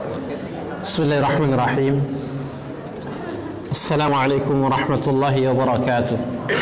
Bismillahirrahmanirrahim. Assalamualaikum warahmatullahi wabarakatuh.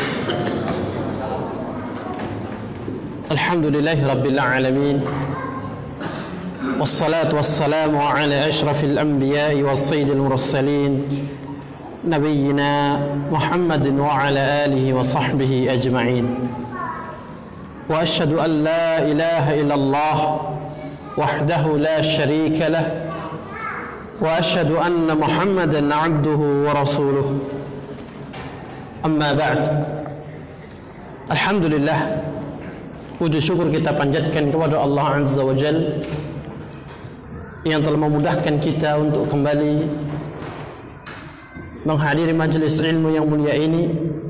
Alhamdulillahi rabbil alamin. Wassalatu wassalamu ala ashrafil anbiya'i wassayyidil mursalin nabiyyina Muhammadin wa ala alihi wa sahbihi ajma'in. Wa ashhadu an la ilaha illallah wahdahu la syarika lah wa asyhadu anna Muhammadan abduhu wa rasuluh. Amma ba'd. Alhamdulillah, puji syukur kita panjatkan kepada Allah Azza wa Jalla yang telah memudahkan kita untuk kembali menghadiri majelis ilmu yang mulia ini,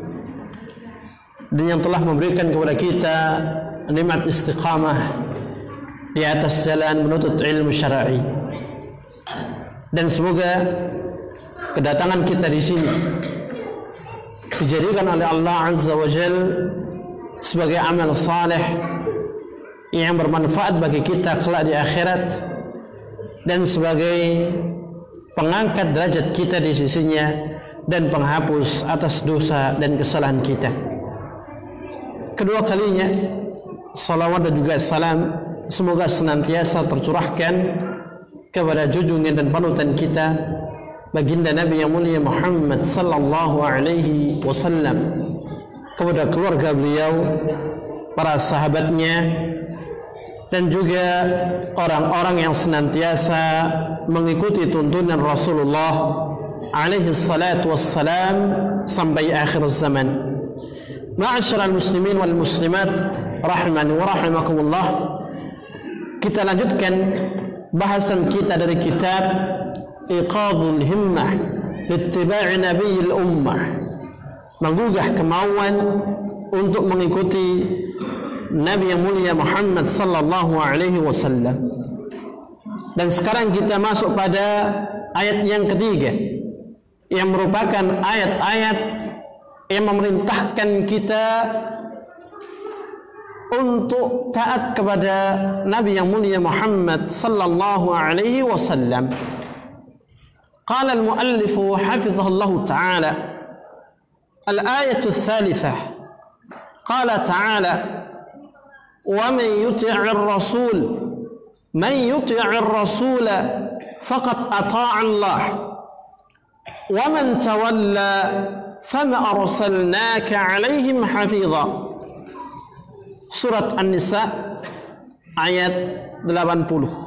dan yang telah memberikan kepada kita nikmat istiqamah di atas jalan menuntut ilmu syar'i. Dan semoga kedatangan kita di sini dijadikan oleh Allah Azza wa Jalla sebagai amal saleh yang bermanfaat bagi kita kelak di akhirat, dan sebagai pengangkat derajat kita di sisinya dan penghapus atas dosa dan kesalahan kita. Kedua kalinya, salawat dan juga salam semoga senantiasa tercurahkan kepada junjungan dan panutan kita, baginda Nabi yang mulia Muhammad sallallahu alaihi wasallam, kepada keluarga beliau, para sahabatnya, dan juga orang-orang yang senantiasa mengikuti tuntunan Rasulullah alaihi salatu wassalam sampai akhir zaman. Ma'asyiral muslimin wal muslimat rahimani wa rahimakumullah. Kita lanjutkan bahasan kita dari kitab Iqadhul Himmah Littiba'i Nabiyil Ummah, menggugah kemauan untuk mengikuti Nabi yang mulia Muhammad sallallahu alaihi wasallam. Dan sekarang kita masuk pada ayat yang ketiga, yang merupakan ayat-ayat yang memerintahkan kita untuk taat kepada Nabi yang mulia Muhammad sallallahu alaihi wasallam. Qala al-muallif hafizahullah ta'ala al-ayatu ats-tsalitsah, qala ta'ala wa man yuti'ir rasul faqad ata'a Allah wa man tawalla fama arsalnaka 'alaihim hafidha. Surat An-Nisa ayat 80.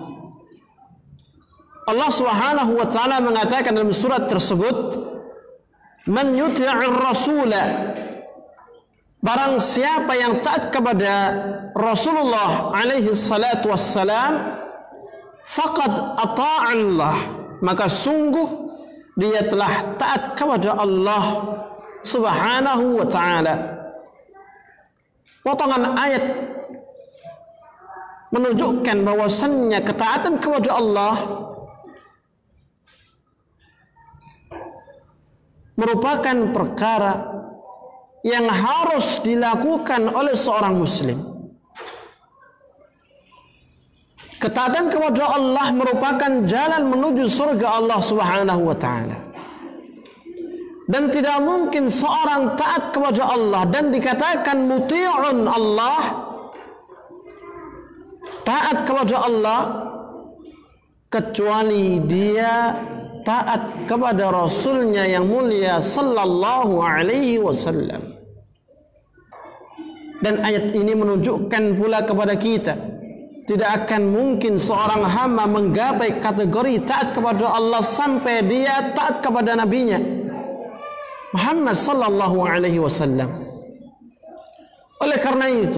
Allah Subhanahu wa taala mengatakan dalam surat tersebut, man yuti'ir rasula, barang siapa yang taat kepada Rasulullah alaihi salatu wassalam, faqad ata'a Allah, maka sungguh dia telah taat kepada Allah Subhanahu wa taala. Potongan ayat menunjukkan bahwasannya ketaatan kepada Allah merupakan perkara yang harus dilakukan oleh seorang muslim. Ketaatan kepada Allah merupakan jalan menuju surga Allah Subhanahu wa taala. Dan tidak mungkin seorang taat kepada Allah dan dikatakan muti'un Allah, taat kepada Allah, kecuali dia taat kepada Rasulnya yang mulia sallallahu alaihi wasallam. Dan ayat ini menunjukkan pula kepada kita, tidak akan mungkin seorang hamba menggapai kategori taat kepada Allah sampai dia taat kepada nabinya Muhammad sallallahu alaihi wasallam. Oleh karena itu,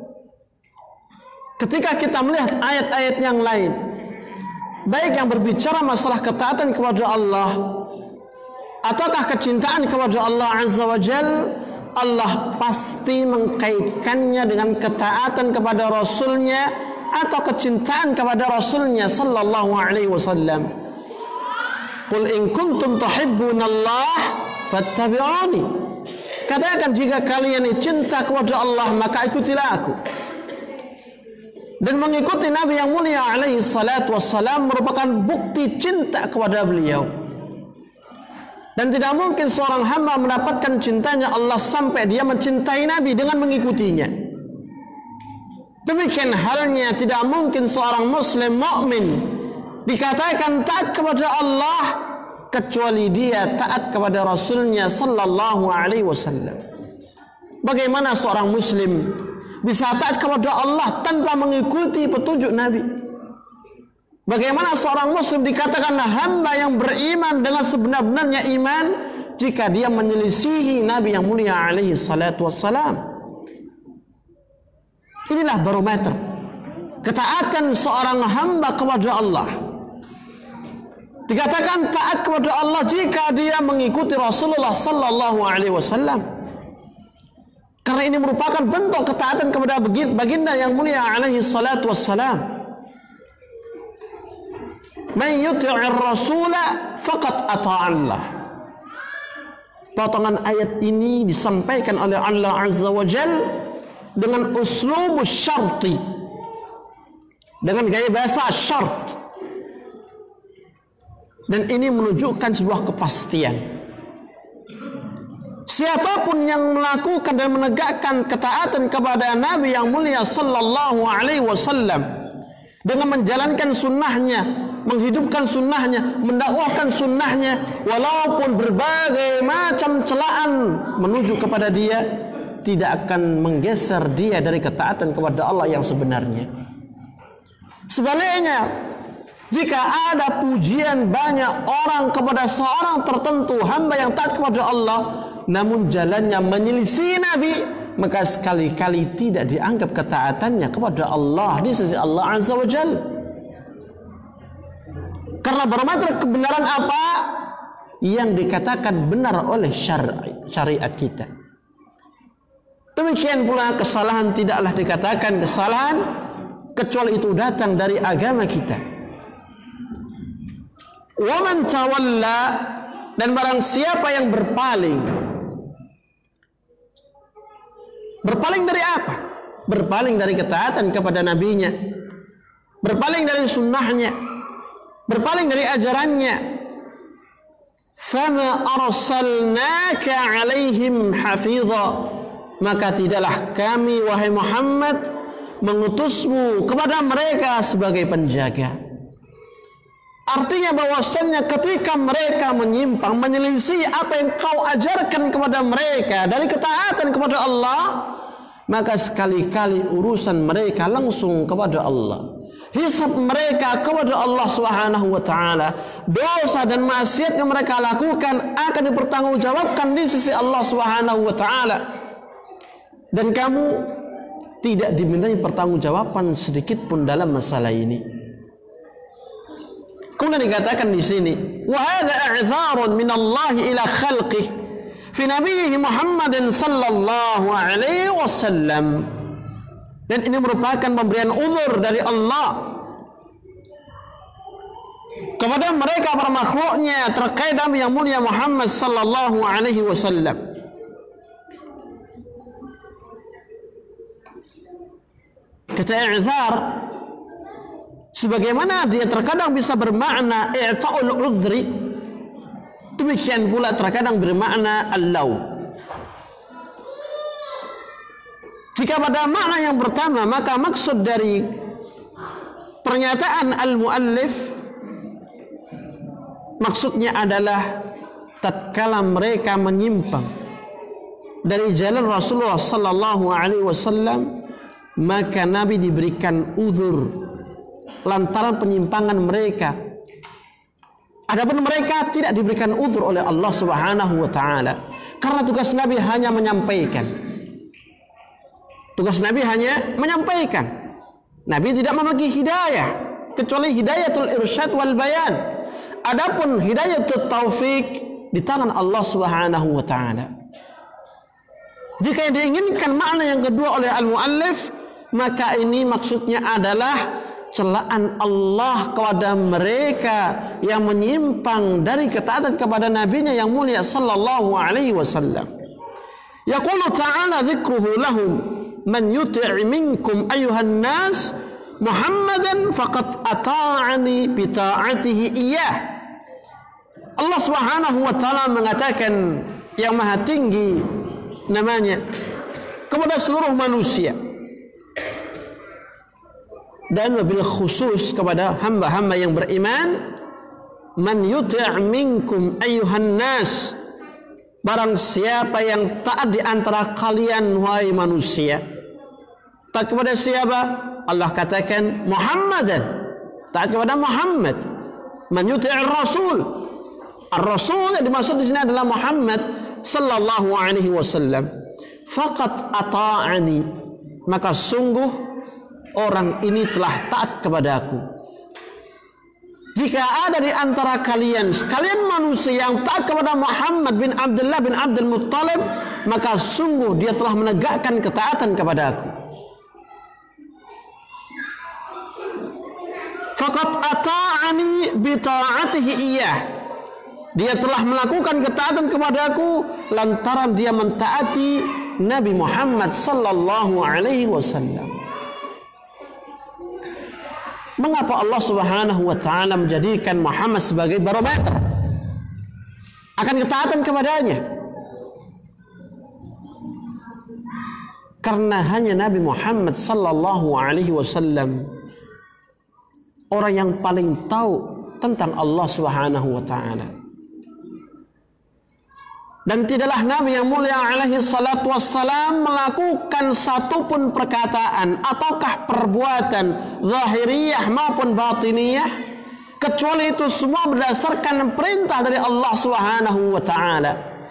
ketika kita melihat ayat-ayat yang lain, baik yang berbicara masalah ketaatan kepada Allah ataukah kecintaan kepada Allah Azza wa Jalla, Allah pasti mengkaitkannya dengan ketaatan kepada Rasulnya atau kecintaan kepada Rasulnya sallallahu alaihi wasallam. Qul in kuntum tuhibbunallah fattabi'uni. Katakan, jika kalian cinta kepada Allah maka ikutilah aku. Dan mengikuti Nabi yang mulia alaihi salatu wassalam merupakan bukti cinta kepada beliau. Dan tidak mungkin seorang hamba mendapatkan cintanya Allah sampai dia mencintai Nabi dengan mengikutinya. Demikian halnya tidak mungkin seorang muslim mukmin dikatakan taat kepada Allah kecuali dia taat kepada Rasulnya sallallahu alaihi wasallam. Bagaimana seorang muslim bisa taat kepada Allah tanpa mengikuti petunjuk Nabi? Bagaimana seorang muslim dikatakan hamba yang beriman dengan sebenar-benarnya iman jika dia menyelisihi Nabi yang mulia alaihi salatu wassalam? Inilah barometer ketaatan seorang hamba kepada Allah. Dikatakan taat kepada Allah jika dia mengikuti Rasulullah sallallahu alaihi wasallam. Karena ini merupakan bentuk ketaatan kepada baginda yang mulia alaihi salatu wassalam. Man yuti'ir rasula faqad ata'allah. Potongan ayat ini disampaikan oleh Allah Azza wa Jal dengan uslubus syarti, dengan gaya bahasa syart. Dan ini menunjukkan sebuah kepastian. Siapapun yang melakukan dan menegakkan ketaatan kepada Nabi yang mulia sallallahu alaihi wasallam dengan menjalankan sunnahnya, menghidupkan sunnahnya, mendakwahkan sunnahnya, walaupun berbagai macam celaan menuju kepada dia, tidak akan menggeser dia dari ketaatan kepada Allah yang sebenarnya. Sebaliknya, jika ada pujian banyak orang kepada seorang tertentu hamba yang taat kepada Allah, namun jalannya menyelisih Nabi, maka sekali-kali tidak dianggap ketaatannya kepada Allah di sisi Allah Azza wa Jalla. Karena barometer kebenaran apa yang dikatakan benar oleh syariat kita. Demikian pula kesalahan tidaklah dikatakan kesalahan kecuali itu datang dari agama kita. Wa man tawalla, dan barang siapa yang berpaling. Berpaling dari apa? Berpaling dari ketaatan kepada nabinya, berpaling dari sunnahnya, berpaling dari ajarannya. Fama arsalnaka alaihim hafidha, maka tidaklah kami wahai Muhammad mengutusmu kepada mereka sebagai penjaga. Artinya bahwasannya ketika mereka menyimpang, menyelisih apa yang kau ajarkan kepada mereka dari ketaatan kepada Allah, maka sekali-kali urusan mereka langsung kepada Allah. Hisab mereka kepada Allah Subhanahu wa taala. Dosa dan maksiat yang mereka lakukan akan dipertanggungjawabkan di sisi Allah Subhanahu wa taala. Dan kamu tidak dimintai pertanggungjawaban sedikit pun dalam masalah ini. Kemudian dikatakan di sini, wa hadza i'dzarun min Allah ila khalqihi fi nabiyhi Muhammadin sallallahu alaihi wasallam. Dan ini merupakan pemberian uzur dari Allah kepada mereka para makhluknya terkait Nabi yang mulia Muhammad sallallahu alaihi wasallam. Kata i'dzar sebagaimana dia terkadang bisa bermakna i'ta'ul udhri, demikian pula terkadang bermakna al-law. Jika pada makna yang pertama, maka maksud dari pernyataan al-muallif maksudnya adalah tatkala mereka menyimpang dari jalan Rasulullah sallallahu alaihi wasallam, maka Nabi diberikan uzur lantaran penyimpangan mereka. Adapun mereka tidak diberikan uzur oleh Allah Subhanahu wa taala, karena tugas Nabi hanya menyampaikan. Tugas Nabi hanya menyampaikan. Nabi tidak membagi hidayah kecuali hidayatul irsyad wal bayan. Adapun hidayatul taufik di tangan Allah Subhanahu wa taala. Jika yang diinginkan makna yang kedua oleh al-muallif, maka ini maksudnya adalah celaan Allah kepada mereka yang menyimpang dari ketaatan kepada nabinya yang mulia sallallahu alaihi wasallam. Yaqulu ta'ala dzikruhu lahum man yuti'i minkum ayuhan nas Muhammadan faqad ata'ani bi ta'atihi iyyah. Allah Subhanahu wa taala mengatakan yang maha tinggi namanya kepada seluruh manusia dan wabil khusus kepada hamba-hamba yang beriman, man yuti' minkum ayyuhan nas, barang siapa yang taat di antara kalian wahai manusia. Taat kepada siapa? Allah katakan Muhammadan, taat kepada Muhammad. Man yuti'ir rasul, ar-rasul yang dimaksud di sini adalah Muhammad sallallahu alaihi wasallam. Faqat ata'ani, maka sungguh orang ini telah taat kepada aku. Jika ada di antara kalian sekalian manusia yang taat kepada Muhammad bin Abdullah bin Abdul Muttalib, maka sungguh dia telah menegakkan ketaatan kepada aku. Faqat ata'ani bi ta'atihi iyyah, dia telah melakukan ketaatan kepadaku lantaran dia mentaati Nabi Muhammad sallallahu alaihi wasallam. Mengapa Allah Subhanahu wa taala menjadikan Muhammad sebagai barometer akan ketaatan kepadanya? Karena hanya Nabi Muhammad sallallahu alaihi wasallam orang yang paling tahu tentang Allah Subhanahu wa taala. Dan tidaklah Nabi yang mulia alaihi salatu wassalam melakukan satupun perkataan ataukah perbuatan zahiriyah maupun batiniyah kecuali itu semua berdasarkan perintah dari Allah Subhanahu wa taala.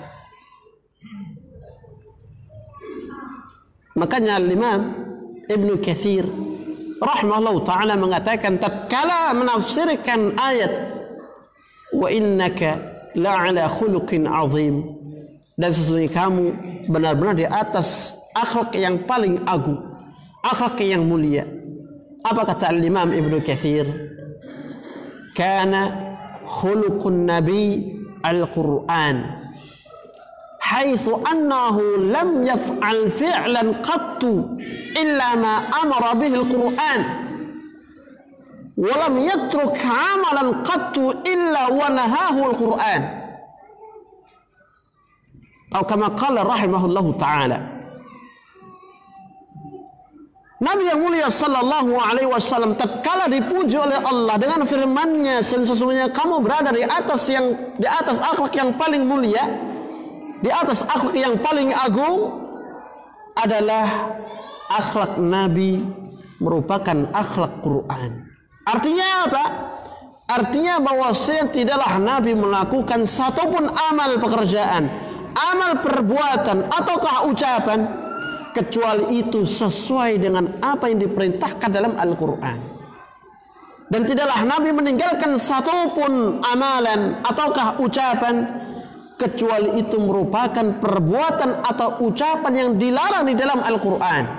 Makanya Imam Ibnu Katsir rahimahullah taala mengatakan tatkala menafsirkan ayat wa innaka la'ala khuluqin azim, dan sesungguhnya kamu benar-benar di atas akhlak yang paling agung, akhlak yang mulia. Apa kata Imam Ibnu Katsir? Kana khuluqun nabi al-Qur'an haitsu annahu lam yaf'al fi'lan qattu illa ma amara bihi al-Qur'an wa lam yatruk 'amalan qattu illa wa nahahu al-Qur'an. Atau kama qala rahimahullahu ta'ala, Nabi yang mulia sallallahu alaihi wasallam tatkala dipuji oleh Allah dengan firman-Nya, sesungguhnya kamu berada di atas akhlak yang paling mulia, di atas akhlak yang paling agung, adalah akhlak Nabi merupakan akhlak Quran. Artinya apa? Artinya bahwasanya tidaklah Nabi melakukan satupun amal pekerjaan, amal perbuatan ataukah ucapan kecuali itu sesuai dengan apa yang diperintahkan dalam Al-Quran. Dan tidaklah Nabi meninggalkan satupun amalan ataukah ucapan kecuali itu merupakan perbuatan atau ucapan yang dilarang di dalam Al-Quran.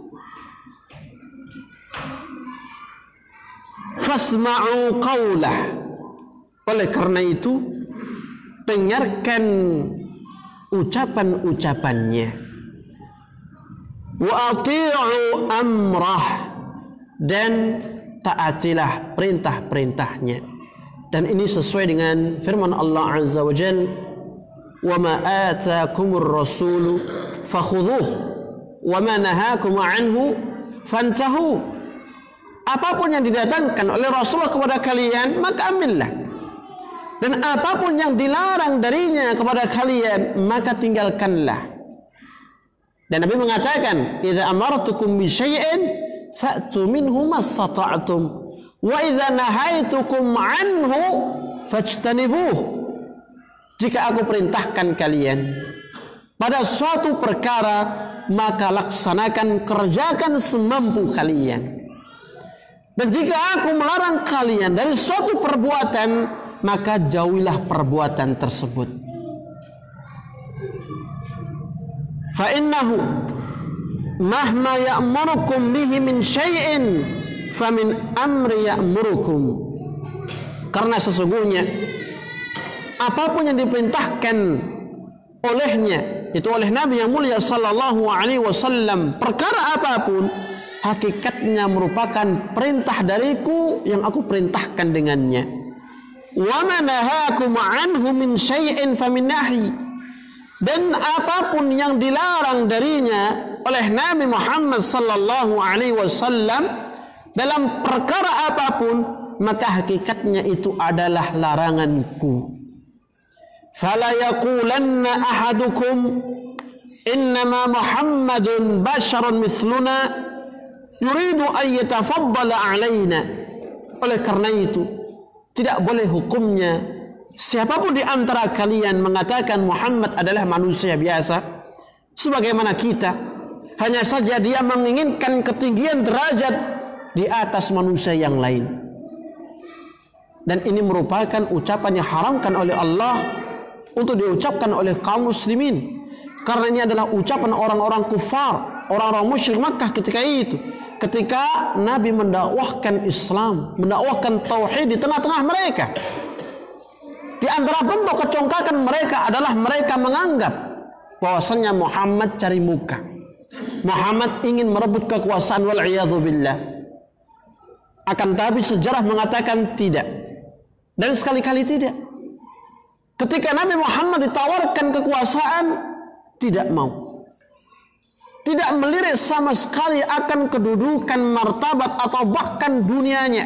Fasma'u qawlah, oleh karena itu dengarkan ucapan-ucapannya. Wa ati'u amrah, dan taatilah perintah-perintahnya. Dan ini sesuai dengan firman Allah Azza wa Jalla, wa ma ataakumur rasulu fakhudhuh wa ma nahakum anhu fantahu. Apapun yang didatangkan oleh Rasulullah kepada kalian maka ambillah, dan apapun yang dilarang darinya kepada kalian maka tinggalkanlah. Dan Nabi mengatakan, idza amartukum bi syai'in fa'tu minhu mastata'tum wa idza nahaitukum anhu fajtanibuh. Jika aku perintahkan kalian pada suatu perkara maka laksanakan, kerjakan semampu kalian. Dan jika aku melarang kalian dari suatu perbuatan maka jauhilah perbuatan tersebut. Fa innahu mahma ya'murukum bihi min syai'in fa min amri ya'murukum. Karena sesungguhnya apapun yang diperintahkan olehnya, itu oleh Nabi yang mulia sallallahu alaihi wasallam, perkara apapun, hakikatnya merupakan perintah dariku yang aku perintahkan dengannya. Wa ma nahakum anhu min syai'in famin nahi. Dan apapun yang dilarang darinya oleh Nabi Muhammad sallallahu alaihi wasallam dalam perkara apapun, maka hakikatnya itu adalah laranganku. Fala yaqulanna ahadukum innama Muhammadun basharun mithluna yuridu an yatafaddala alaina. Oleh karena itu, tidak boleh hukumnya siapapun di antara kalian mengatakan Muhammad adalah manusia biasa sebagaimana kita, hanya saja dia menginginkan ketinggian derajat di atas manusia yang lain. Dan ini merupakan ucapan yang haramkan oleh Allah untuk diucapkan oleh kaum muslimin, karena ini adalah ucapan orang-orang kufar, orang-orang musyrik Makkah ketika itu, ketika Nabi mendakwahkan Islam, mendakwahkan tauhid di tengah-tengah mereka. Di antara bentuk kecongkakan mereka adalah mereka menganggap bahwasannya Muhammad cari muka, Muhammad ingin merebut kekuasaan, wal iyadzu billah. Akan tapi sejarah mengatakan tidak, dan sekali-kali tidak. Ketika Nabi Muhammad ditawarkan kekuasaan, tidak mau, tidak melirik sama sekali akan kedudukan, martabat atau bahkan dunianya.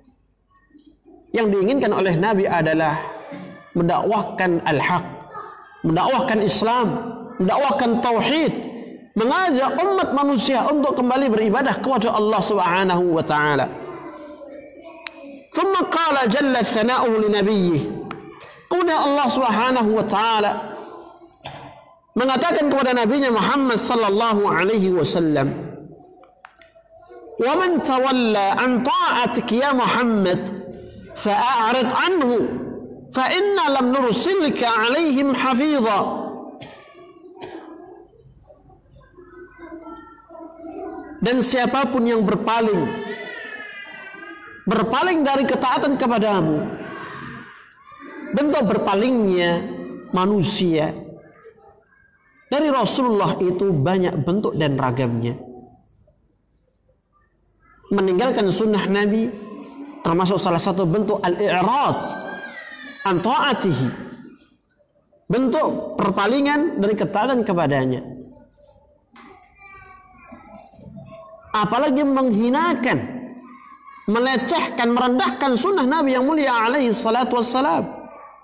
Yang diinginkan oleh Nabi adalah mendakwahkan al-haq, mendakwahkan Islam, mendakwahkan tauhid, mengajak umat manusia untuk kembali beribadah kepada Allah Subhanahu wa taala. Thumma qala jalla thana'uhu li nabiyyih. Kemudian Allah Subhanahu wa taala mengatakan kepada nabinya Muhammad sallallahu alaihi wasallam, "Wa man tawalla an ta'atik ya Muhammad fa'arid anhu fa inna lam nursilka 'alaihim hafidha." Dan siapapun yang berpaling dari ketaatan kepadamu, bentuk berpalingnya manusia dari Rasulullah itu banyak bentuk dan ragamnya. Meninggalkan sunnah Nabi termasuk salah satu bentuk al-i'rad an ta'atihi, bentuk perpalingan dari ketaatan kepadanya. Apalagi menghinakan, melecehkan, merendahkan sunnah Nabi yang mulia alaihi salatu wassalam.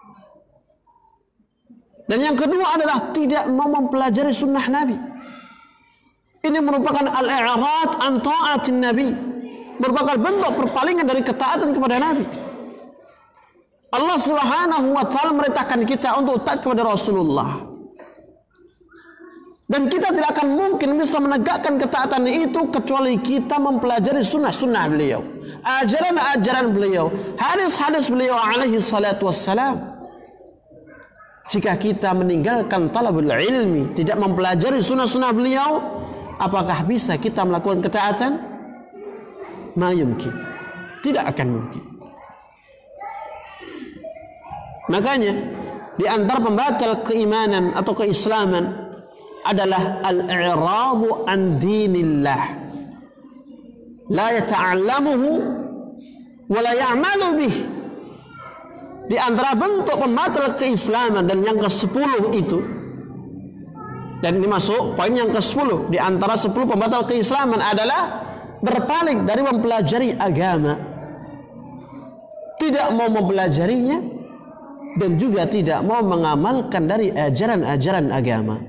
Dan yang kedua adalah tidak mau mempelajari sunnah Nabi. Ini merupakan al-i'rad an ta'atin Nabi, merupakan bentuk perpalingan dari ketaatan kepada Nabi. Allah Subhanahu wa taala merintahkan kita untuk taat kepada Rasulullah. Dan kita tidak akan mungkin bisa menegakkan ketaatan itu kecuali kita mempelajari sunnah-sunnah beliau, ajaran-ajaran beliau, hadis-hadis beliau alaihi salatu wassalam. Jika kita meninggalkan talabul ilmi, tidak mempelajari sunnah-sunnah beliau, apakah bisa kita melakukan ketaatan? Ma yumkin, tidak akan mungkin. Makanya di antara pembatal keimanan atau keislaman adalah al-i'radu an dinillah, la yata'allamuhu wa la ya'malu bih. Di antara bentuk pembatal keislaman dan yang ke-10 itu, dan ini masuk poin yang ke-10 di antara 10 pembatal keislaman adalah berpaling dari mempelajari agama, tidak mau mempelajarinya dan juga tidak mau mengamalkan dari ajaran-ajaran agama.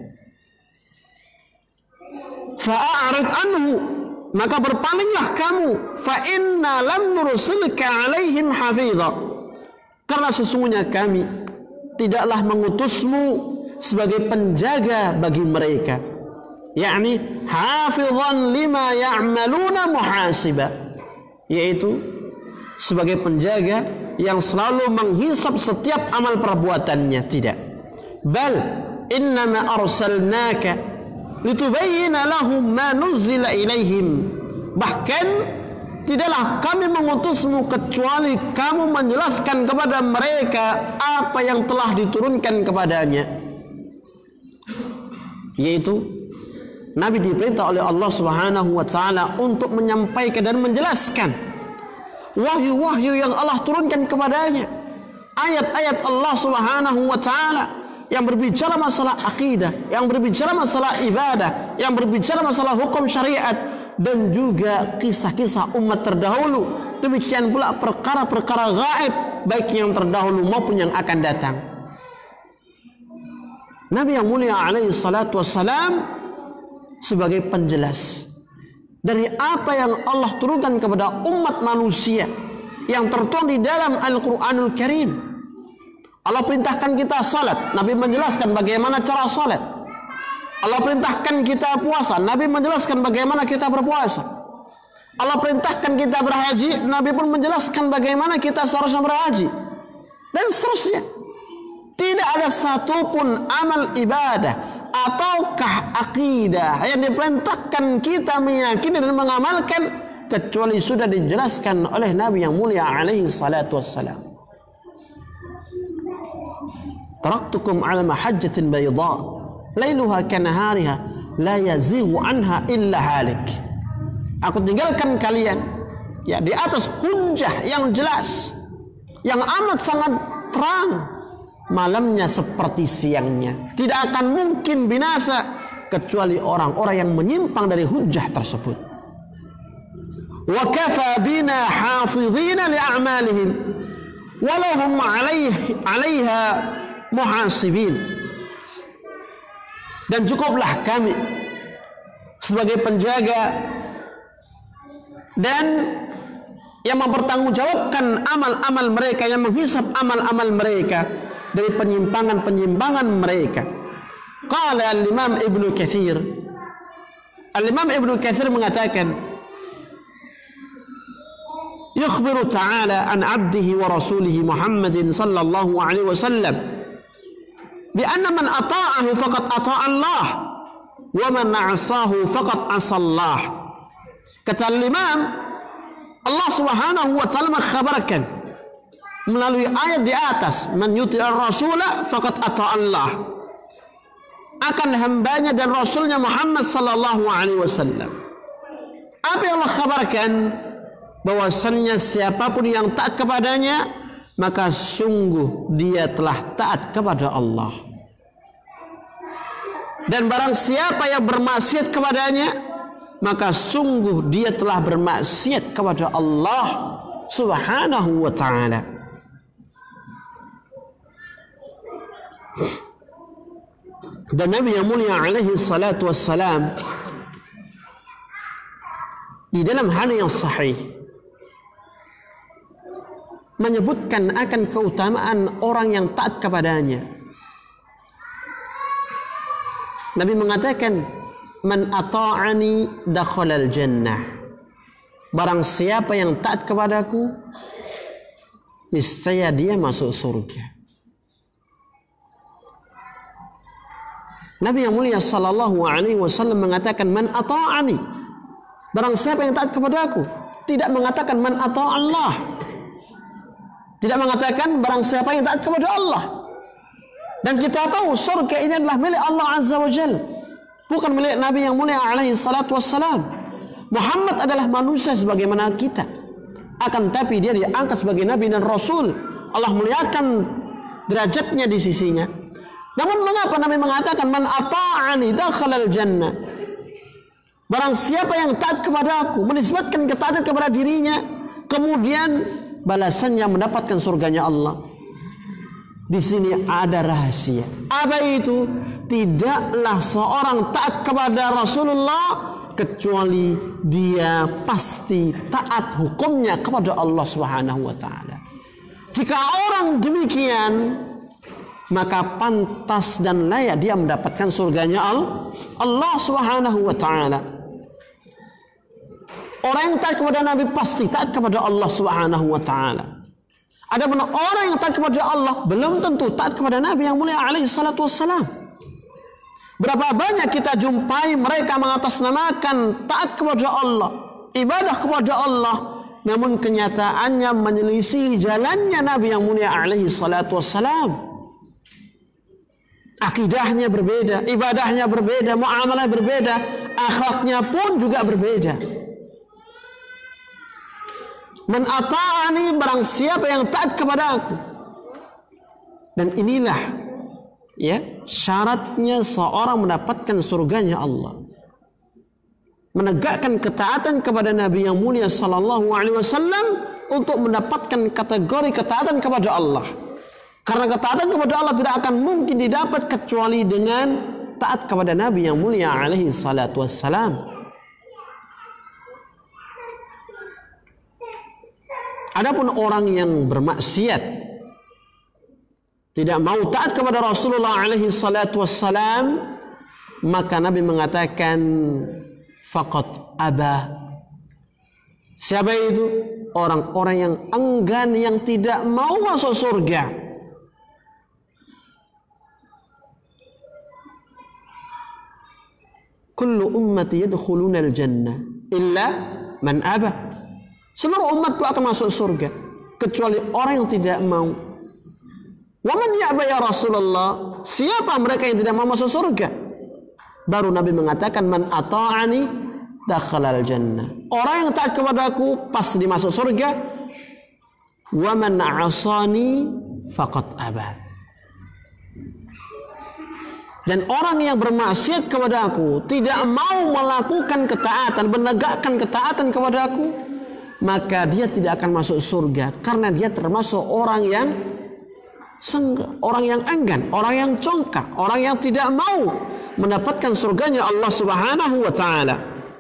Fa'arid anhu, maka berpalinglah kamu, fa inna lam nursilka alaihim hafidha, karena sesungguhnya kami tidaklah mengutusmu sebagai penjaga bagi mereka, yakni hafizan lima ya'maluna muhasiba, yaitu sebagai penjaga yang selalu menghisap setiap amal perbuatannya. Tidak, bal innama arsalnaka litubayyina lahum ma nuzila ilaihim, bahkan tidaklah kami mengutusmu kecuali kamu menjelaskan kepada mereka apa yang telah diturunkan kepadanya, yaitu Nabi diperintah oleh Allah Subhanahu wa taala untuk menyampaikan dan menjelaskan wahyu-wahyu yang Allah turunkan kepadanya. Ayat-ayat Allah Subhanahu wa taala yang berbicara masalah akidah, yang berbicara masalah ibadah, yang berbicara masalah hukum syariat, dan juga kisah-kisah umat terdahulu. Demikian pula perkara-perkara gaib, baik yang terdahulu maupun yang akan datang. Nabi yang mulia alaihi salatu wassalam sebagai penjelas dari apa yang Allah turunkan kepada umat manusia yang tertuang di dalam Al-Quranul Karim. Allah perintahkan kita salat, Nabi menjelaskan bagaimana cara salat. Allah perintahkan kita puasa, Nabi menjelaskan bagaimana kita berpuasa. Allah perintahkan kita berhaji, Nabi pun menjelaskan bagaimana kita seharusnya berhaji, dan seterusnya. Tidak ada satupun amal ibadah ataukah akidah yang diperintahkan kita meyakini dan mengamalkan kecuali sudah dijelaskan oleh Nabi yang mulia alaihi salatu wassalam. Taraktukum ala mahajjatin bayda lailuha kanahariha la yazighu anha illa halik. Aku tinggalkan kalian ya di atas hujjah yang jelas, yang amat sangat terang, malamnya seperti siangnya. Tidak akan mungkin binasa kecuali orang-orang yang menyimpang dari hujjah tersebut. Wa kafa bina hafidhina li a'malihim wa lahum 'alaiha muhasibin. Dan cukuplah kami sebagai penjaga dan yang mempertanggungjawabkan amal-amal mereka, yang menghisap amal-amal mereka dari penyimpangan-penyimpangan mereka. Qala al-Imam Ibnu Katsir. Al-Imam Ibnu Katsir mengatakan, yukhbiru ta'ala an 'abdihi wa rasulihi Muhammadin sallallahu alaihi wasallam bi anna man ata'ahu faqad ata'a Allah wa man 'asahu faqad 'asa Allah. Kata al-Imam, Allah Subhanahu wa taala mengkhabarkan melalui ayat di atas, man yuti'ir rasula faqad ata'a Allah, akan hambanya dan rasulnya Muhammad sallallahu alaihi wasallam. Apa yang Allah khabarkan? Bahwasannya siapapun yang taat kepadanya, maka sungguh dia telah taat kepada Allah. Dan barang siapa yang bermaksiat kepadanya, maka sungguh dia telah bermaksiat kepada Allah Subhanahu wa ta'ala. Dan Nabi yang mulia alaihi salatu wassalam di dalam hadis yang sahih menyebutkan akan keutamaan orang yang taat kepadanya. Nabi mengatakan, man ata'ani dakhalal jannah. Barang siapa yang taat kepadaku, niscaya dia masuk surga. Nabi yang mulia sallallahu alaihi wasallam mengatakan, man ata'ani. Barang siapa yang taat kepadaku. Tidak mengatakan man ata'allah. Tidak mengatakan barang siapa yang taat kepada Allah. Dan kita tahu surga ini adalah milik Allah Azza wa Jalla, bukan milik Nabi yang mulia alaihi salatu wassalam. Muhammad adalah manusia sebagaimana kita, akan tapi dia diangkat sebagai Nabi dan Rasul. Allah muliakan derajatnya di sisinya. Namun mengapa Nabi mengatakan man ata'ani dakhalal jannah? Barang siapa yang taat kepada aku, menisbatkan ketaatan kepada dirinya, kemudian balasannya mendapatkan surganya Allah. Di sini ada rahasia. Apa itu? Tidaklah seorang taat kepada Rasulullah kecuali dia pasti taat hukumnya kepada Allah Subhanahu wa taala. Jika orang demikian, maka pantas dan layak dia mendapatkan surganya Allah Subhanahu wa taala. Orang yang taat kepada Nabi pasti taat kepada Allah Subhanahu wa taala. Adapun orang yang taat kepada Allah belum tentu taat kepada Nabi yang mulia alaihi salatu wassalam. Berapa banyak kita jumpai mereka mengatasnamakan taat kepada Allah, ibadah kepada Allah, namun kenyataannya menyelisih jalannya Nabi yang mulia alaihi salatu wassalam. Akidahnya berbeda, ibadahnya berbeda, muamalah berbeda, akhlaknya pun juga berbeda. Man ata'ani, barang siapa yang taat kepada aku. Dan inilah ya syaratnya seorang mendapatkan surganya Allah. Menegakkan ketaatan kepada Nabi yang mulia sallallahu alaihi wasallam untuk mendapatkan kategori ketaatan kepada Allah. Karena ketaatan kepada Allah tidak akan mungkin didapat kecuali dengan taat kepada Nabi yang mulia alaihi salatu wassalam. Adapun orang yang bermaksiat, tidak mau taat kepada Rasulullah alaihi salatu wassalam, maka Nabi mengatakan faqad aba. Siapa itu? Orang-orang yang enggan, yang tidak mau masuk surga. Kullu ummati yadkhuluna al-jannah illa man aba. Seluruh umatku akan masuk surga kecuali orang yang tidak mau. Wa man ya'ba ya Rasulullah? Siapa mereka yang tidak mau masuk surga? Baru Nabi mengatakan man ata'ani dakhala al-jannah. Orang yang taat kepadaku pasti masuk surga. Wa man 'asani faqad aba. Dan orang yang bermaksiat kepada aku, tidak mau melakukan ketaatan, menegakkan ketaatan kepada aku, maka dia tidak akan masuk surga. Karena dia termasuk orang yang orang yang enggan, orang yang congkak, orang yang tidak mau mendapatkan surganya Allah Subhanahu wa ta'ala.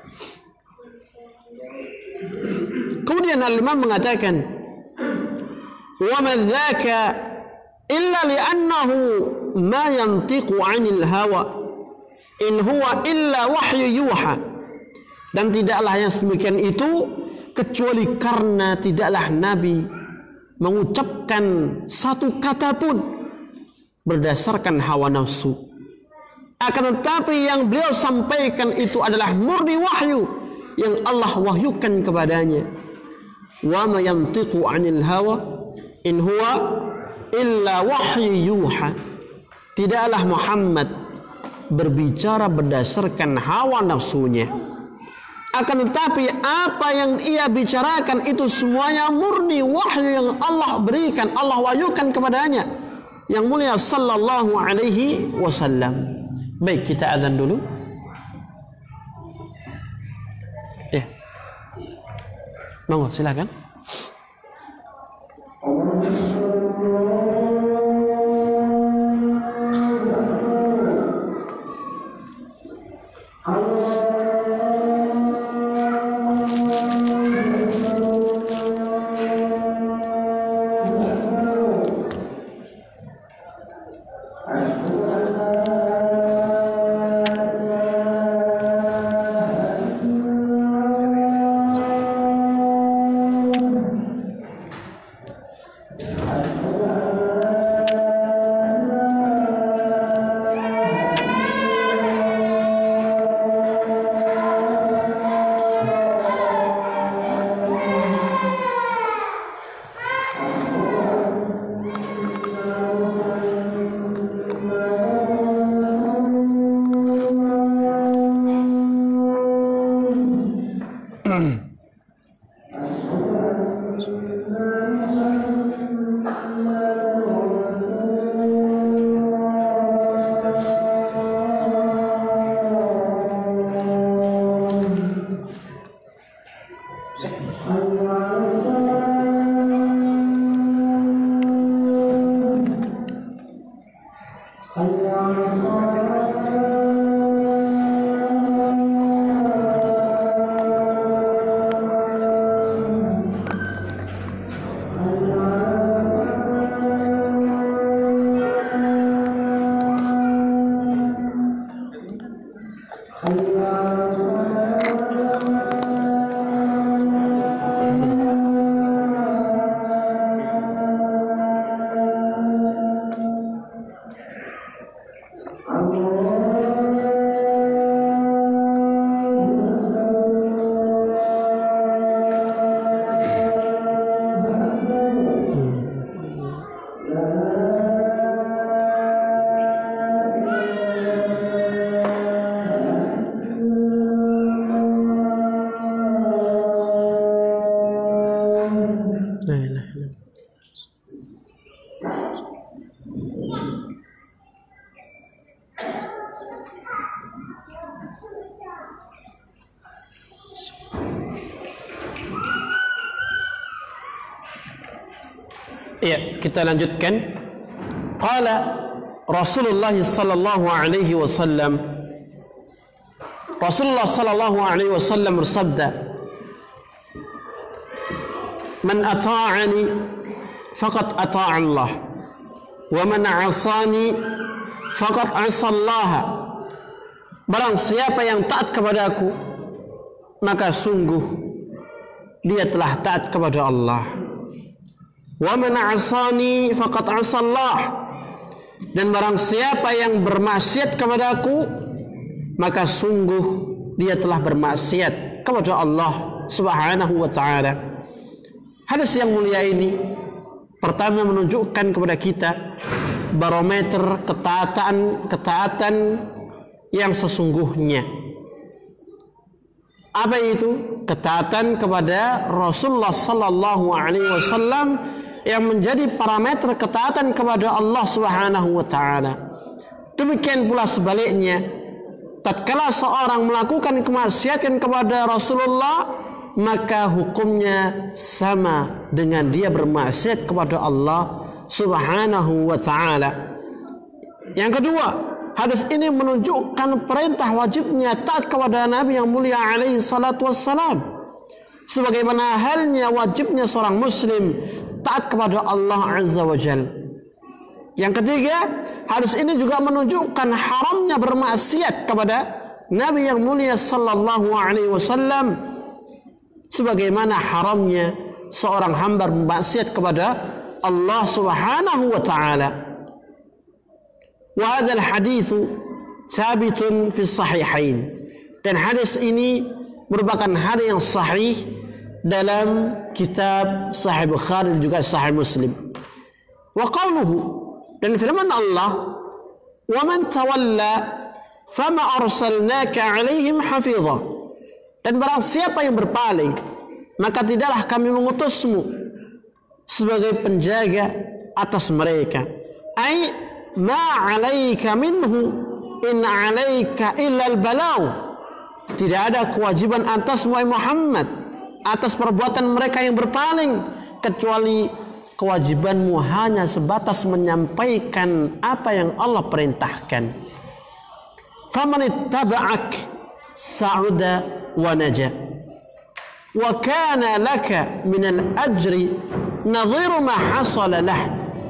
Kemudian Al-Imam mengatakan, wa man dzaka illa li'annahu ma yantiqu 'anil hawa in huwa illa wahyu yuha. Dan tidaklah yang demikian itu kecuali karena tidaklah Nabi mengucapkan satu kata pun berdasarkan hawa nafsu. Akan tetapi yang beliau sampaikan itu adalah murni wahyu yang Allah wahyukan kepadanya. Wa ma yantiqu 'anil hawa in huwa illa wahyu yuha. Tidaklah Muhammad berbicara berdasarkan hawa nafsunya. Akan tetapi apa yang ia bicarakan itu semuanya murni wahyu yang Allah berikan, Allah wahyukan kepadanya yang mulia sallallahu alaihi wasallam. Baik, kita azan dulu. Ya. Monggo silakan. Ya, kita lanjutkan. Qala Rasulullah sallallahu alaihi wasallam, Rasulullah sallallahu alaihi wasallam bersabda, "Man ata'ani faqad ata'a Allah, wa man 'asani faqad 'asa Allah." Barang siapa yang taat kepadaku, maka sungguh dia telah taat kepada Allah. Wa man 'asani faqad 'asa Allah. Dan barang siapa yang bermaksiat kepadaku, maka sungguh dia telah bermaksiat kepada Allah Subhanahu wa ta'ala. Hadis yang mulia ini pertama menunjukkan kepada kita barometer ketaatan yang sesungguhnya. Apa itu? Ketaatan kepada Rasulullah sallallahu alaihi wasallam yang menjadi parameter ketaatan kepada Allah Subhanahu wa ta'ala. Demikian pula sebaliknya, tatkala seorang melakukan kemaksiatan kepada Rasulullah, maka hukumnya sama dengan dia bermaksiat kepada Allah Subhanahu wa ta'ala. Yang kedua, hadis ini menunjukkan perintah wajibnya taat kepada Nabi yang mulia alaihi salatu wassalam, sebagaimana halnya wajibnya seorang muslim taat kepada Allah azza wa jal. Yang ketiga, hadis ini juga menunjukkan haramnya bermaksiat kepada Nabi yang mulia sallallahu alaihi wasallam, sebagaimana haramnya seorang hamba bermaksiat kepada Allah Subhanahu wa ta'ala. Wa hadzal haditsu thabitun fi sahihain. Dan hadis ini merupakan hadis yang sahih dalam kitab Sahih Bukhari dan juga Sahih Muslim. Wa qauluhu, dan firman Allah, "Wa man tawalla fama arsalnaka 'alaihim hafidha." Dan barang siapa yang berpaling, maka tidaklah kami mengutusmu sebagai penjaga atas mereka. Ai ma 'alaika minhu in 'alaika illa al-balagh. Tidak ada kewajiban atasmu Muhammad atas perbuatan mereka yang berpaling, kecuali kewajibanmu hanya sebatas menyampaikan apa yang Allah perintahkan. Faman ittaba'ak sa'uda wa naja, wa kana laka min al-ajri nadhiru ma hasala lah.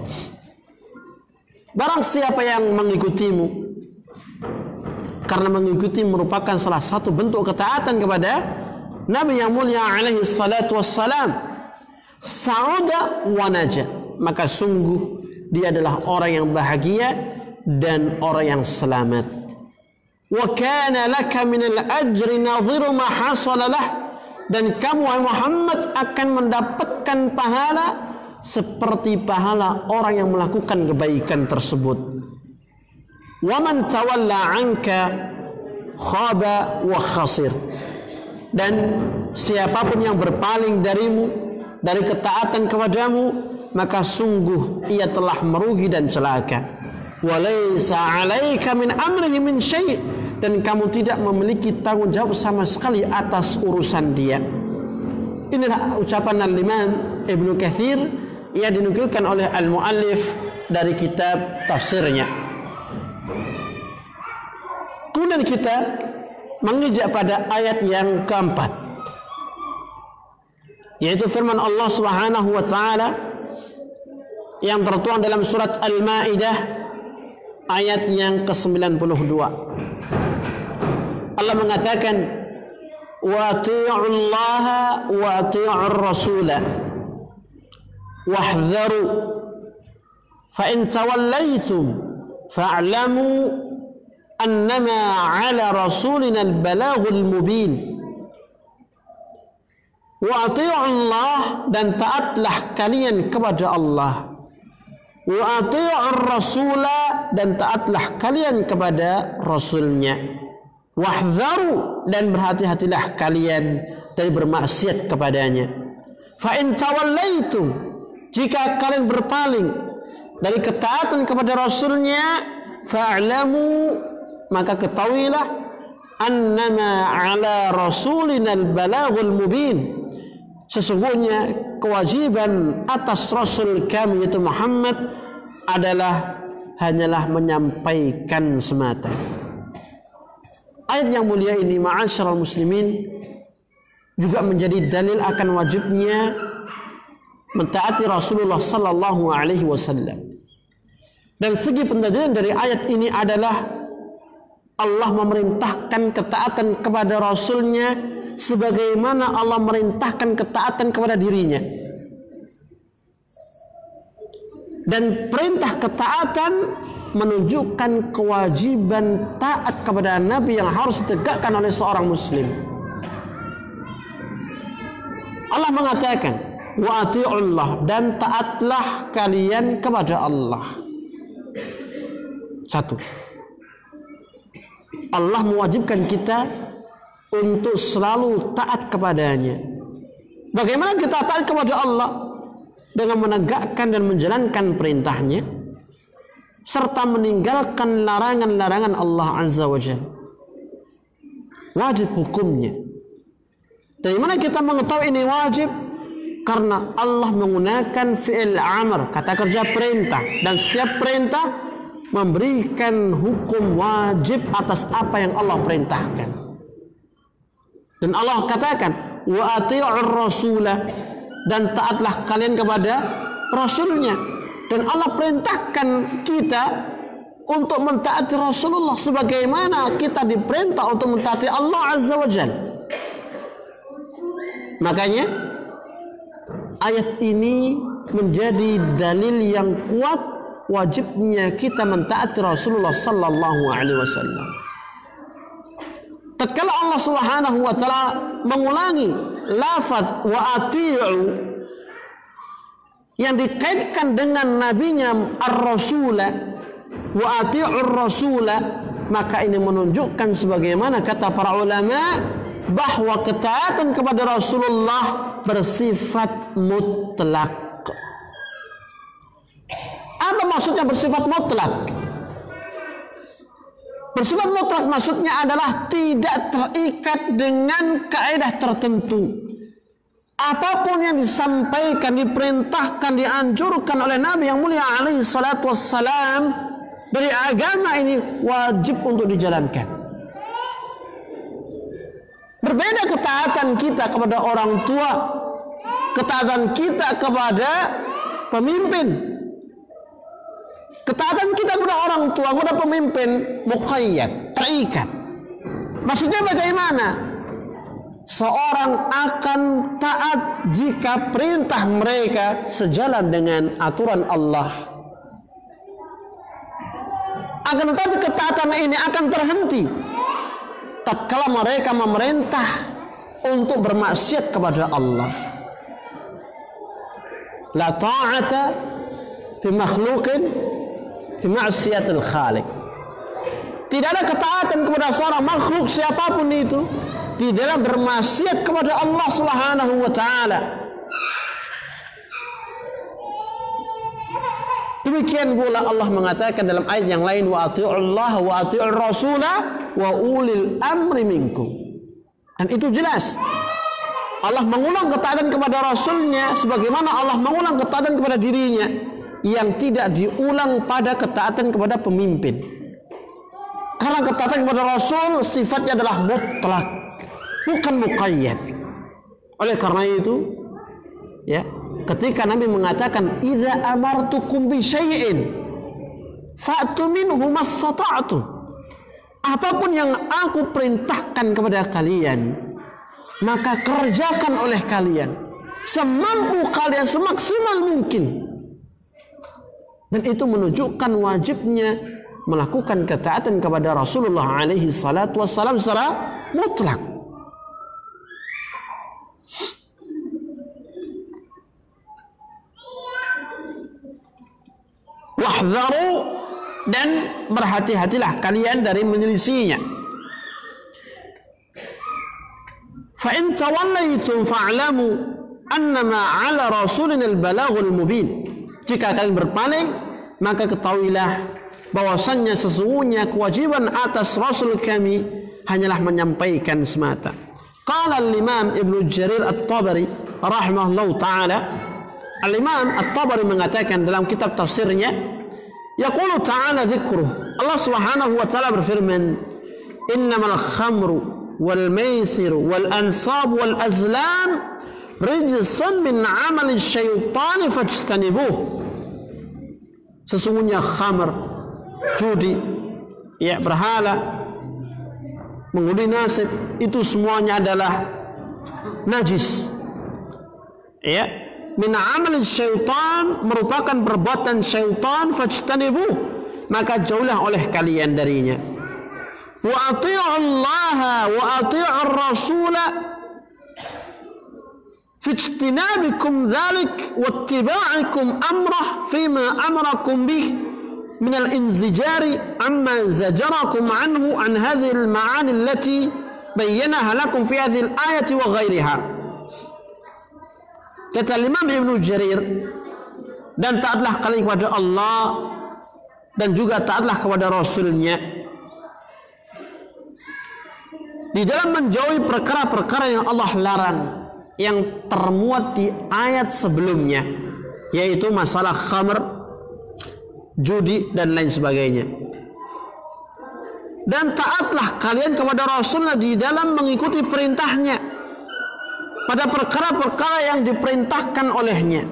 Barang siapa yang mengikutimu, karena mengikuti merupakan salah satu bentuk ketaatan kepada Nabi yang mulia alaihi salatu wassalam, sa'uda wa naja, maka sungguh dia adalah orang yang bahagia dan orang yang selamat. Wa kana laka min al-ajri nadhiru ma hasala lah, dan kamu Muhammad akan mendapatkan pahala seperti pahala orang yang melakukan kebaikan tersebut. Wa man tawalla anka khaba wa khasir. Dan siapapun yang berpaling darimu, dari ketaatan kepadamu, maka sungguh ia telah merugi dan celaka. Walaysa 'alaika min amrihi min syai', dan kamu tidak memiliki tanggung jawab sama sekali atas urusan dia. Inilah ucapan Al-Imam Ibnu Katsir yang dinukilkan oleh al-muallif dari kitab tafsirnya. Kemudian kita menginjak pada ayat yang keempat, yaitu firman Allah Subhanahu wa ta'ala yang tertuang dalam surat Al-Maidah ayat yang ke-92. Allah mengatakan, wa ati'ullaha wa ati'ur rasula wahdharu fa in tawallaitum fa'lamu annama 'ala rasulina al-balaghul mubin. Wa ati'ullah, dan taatlah kalian kepada Allah. Wa ati'ur rasula, dan taatlah kalian kepada rasulnya. Wahdharu, dan berhati-hatilah kalian dari bermaksiat kepadanya. Fa in tawallaitum, jika kalian berpaling, dari ketaatan kepada Rasulnya, fa'lamu, maka ketahuilah, annama ala rasulina al-balaghul mubin, sesungguhnya kewajiban atas Rasul kami yaitu Muhammad adalah hanyalah menyampaikan semata. Ayat yang mulia ini, ma'asyiral muslimin, juga menjadi dalil akan wajibnya mentaati Rasulullah sallallahu alaihi wasallam. Dan segi pendalilan dari ayat ini adalah Allah memerintahkan ketaatan kepada Rasulnya sebagaimana Allah merintahkan ketaatan kepada dirinya. Dan perintah ketaatan menunjukkan kewajiban taat kepada Nabi yang harus ditegakkan oleh seorang muslim. Allah mengatakan, wa ati'ullah, dan taatlah kalian kepada Allah. Satu, Allah mewajibkan kita untuk selalu taat kepadanya. Bagaimana kita taat kepada Allah? Dengan menegakkan dan menjalankan perintahnya serta meninggalkan larangan-larangan Allah Azza wa Jalla. Wajib hukumnya. Dari mana kita mengetahui ini wajib? Karena Allah menggunakan fi'il amr, kata kerja perintah, dan setiap perintah memberikan hukum wajib atas apa yang Allah perintahkan. Dan Allah katakan, wa ati'ur rasulah, dan taatlah kalian kepada Rasulnya. Dan Allah perintahkan kita untuk mentaati Rasulullah sebagaimana kita diperintah untuk mentaati Allah Azza wa Jalla. Makanya ayat ini menjadi dalil yang kuat wajibnya kita mentaati Rasulullah sallallahu alaihi wasallam. Tatkala Allah Subhanahu wa taala mengulangi lafaz wa ati'u yang dikaitkan dengan nabinya ar-rasula, wa ati'ur rasula, maka ini menunjukkan sebagaimana kata para ulama bahwa ketaatan kepada Rasulullah bersifat mutlak. Apa maksudnya bersifat mutlak? Bersifat mutlak maksudnya adalah tidak terikat dengan kaidah tertentu. Apapun yang disampaikan, diperintahkan, dianjurkan oleh Nabi yang mulia alaihi salatu wassalam dari agama ini wajib untuk dijalankan. Berbeda ketaatan kita kepada orang tua, ketaatan kita kepada pemimpin. Ketaatan kita kepada orang tua, kepada pemimpin muqayyad, terikat. Maksudnya bagaimana? Seorang akan taat jika perintah mereka sejalan dengan aturan Allah. Akan tetapi ketaatan ini akan terhenti tatkala mereka memerintah untuk bermaksiat kepada Allah. La ta'ata fi makhluqin fi ma'siyatil khaliq. Tidak ada ketaatan kepada seorang makhluk siapapun itu di dalam bermaksiat kepada Allah Subhanahu wa taala. Demikian pula Allah mengatakan dalam ayat yang lain, wa ati'ullaha wa ati'ur rasula wa ulil amri minkum. Dan itu jelas Allah mengulang ketaatan kepada Rasulnya sebagaimana Allah mengulang ketaatan kepada dirinya, yang tidak diulang pada ketaatan kepada pemimpin. Karena ketaatan kepada Rasul sifatnya adalah mutlak, bukan muqayyad. Oleh karena itu, ya, ketika Nabi mengatakan idza amartukum bi syai'in fa'tu minhu mastata'tum, apapun yang aku perintahkan kepada kalian maka kerjakan oleh kalian semampu kalian, semaksimal mungkin. Dan itu menunjukkan wajibnya melakukan ketaatan kepada Rasulullah alaihi salatu wassalam secara mutlak. Wahdharu, dan berhati-hatilah kalian dari menyelisihinya. Fa in tawallaitum fa'lamu annama 'ala rasulina al-balaghul mubin. Jika kalian berpaling, maka ketahuilah bahwasannya sesungguhnya kewajiban atas Rasul kami hanyalah menyampaikan semata. Qala al-Imam Ibnu Jarir At-Tabari rahimahullahu taala, Al-Imam At-Tabari mengatakan dalam kitab tafsirnya, yaqulu ta'ala dzikruh, Allah Subhanahu wa taala berfirman, innamal khamru wal maisiru wal ansab wal azlam rijsun min amali syaitani fajtanibuh. Sesungguhnya khamr, judi, ya berhala, mengundi nasib, itu semuanya adalah najis, ya, min amali syaitan, merupakan perbuatan syaitan, fajtanibuh, maka jauhlah oleh kalian darinya. Wa ati'u Allah wa ati'u ar-rasula fi ijtinabikum dzalik wa ittiba'ikum amrah fima amarakum bih min al-inzijari amma zajarakum anhu an hadhihi al-ma'ani allati bayyanaha lakum fi hadhihi al-ayati wa ghairiha. Kata Imam Ibnu Jarir, dan taatlah kalian kepada Allah dan juga taatlah kepada Rasulnya di dalam menjauhi perkara-perkara yang Allah larang, yang termuat di ayat sebelumnya, yaitu masalah khamr, judi dan lain sebagainya. Dan taatlah kalian kepada Rasulnya di dalam mengikuti perintahnya pada perkara-perkara yang diperintahkan olehnya,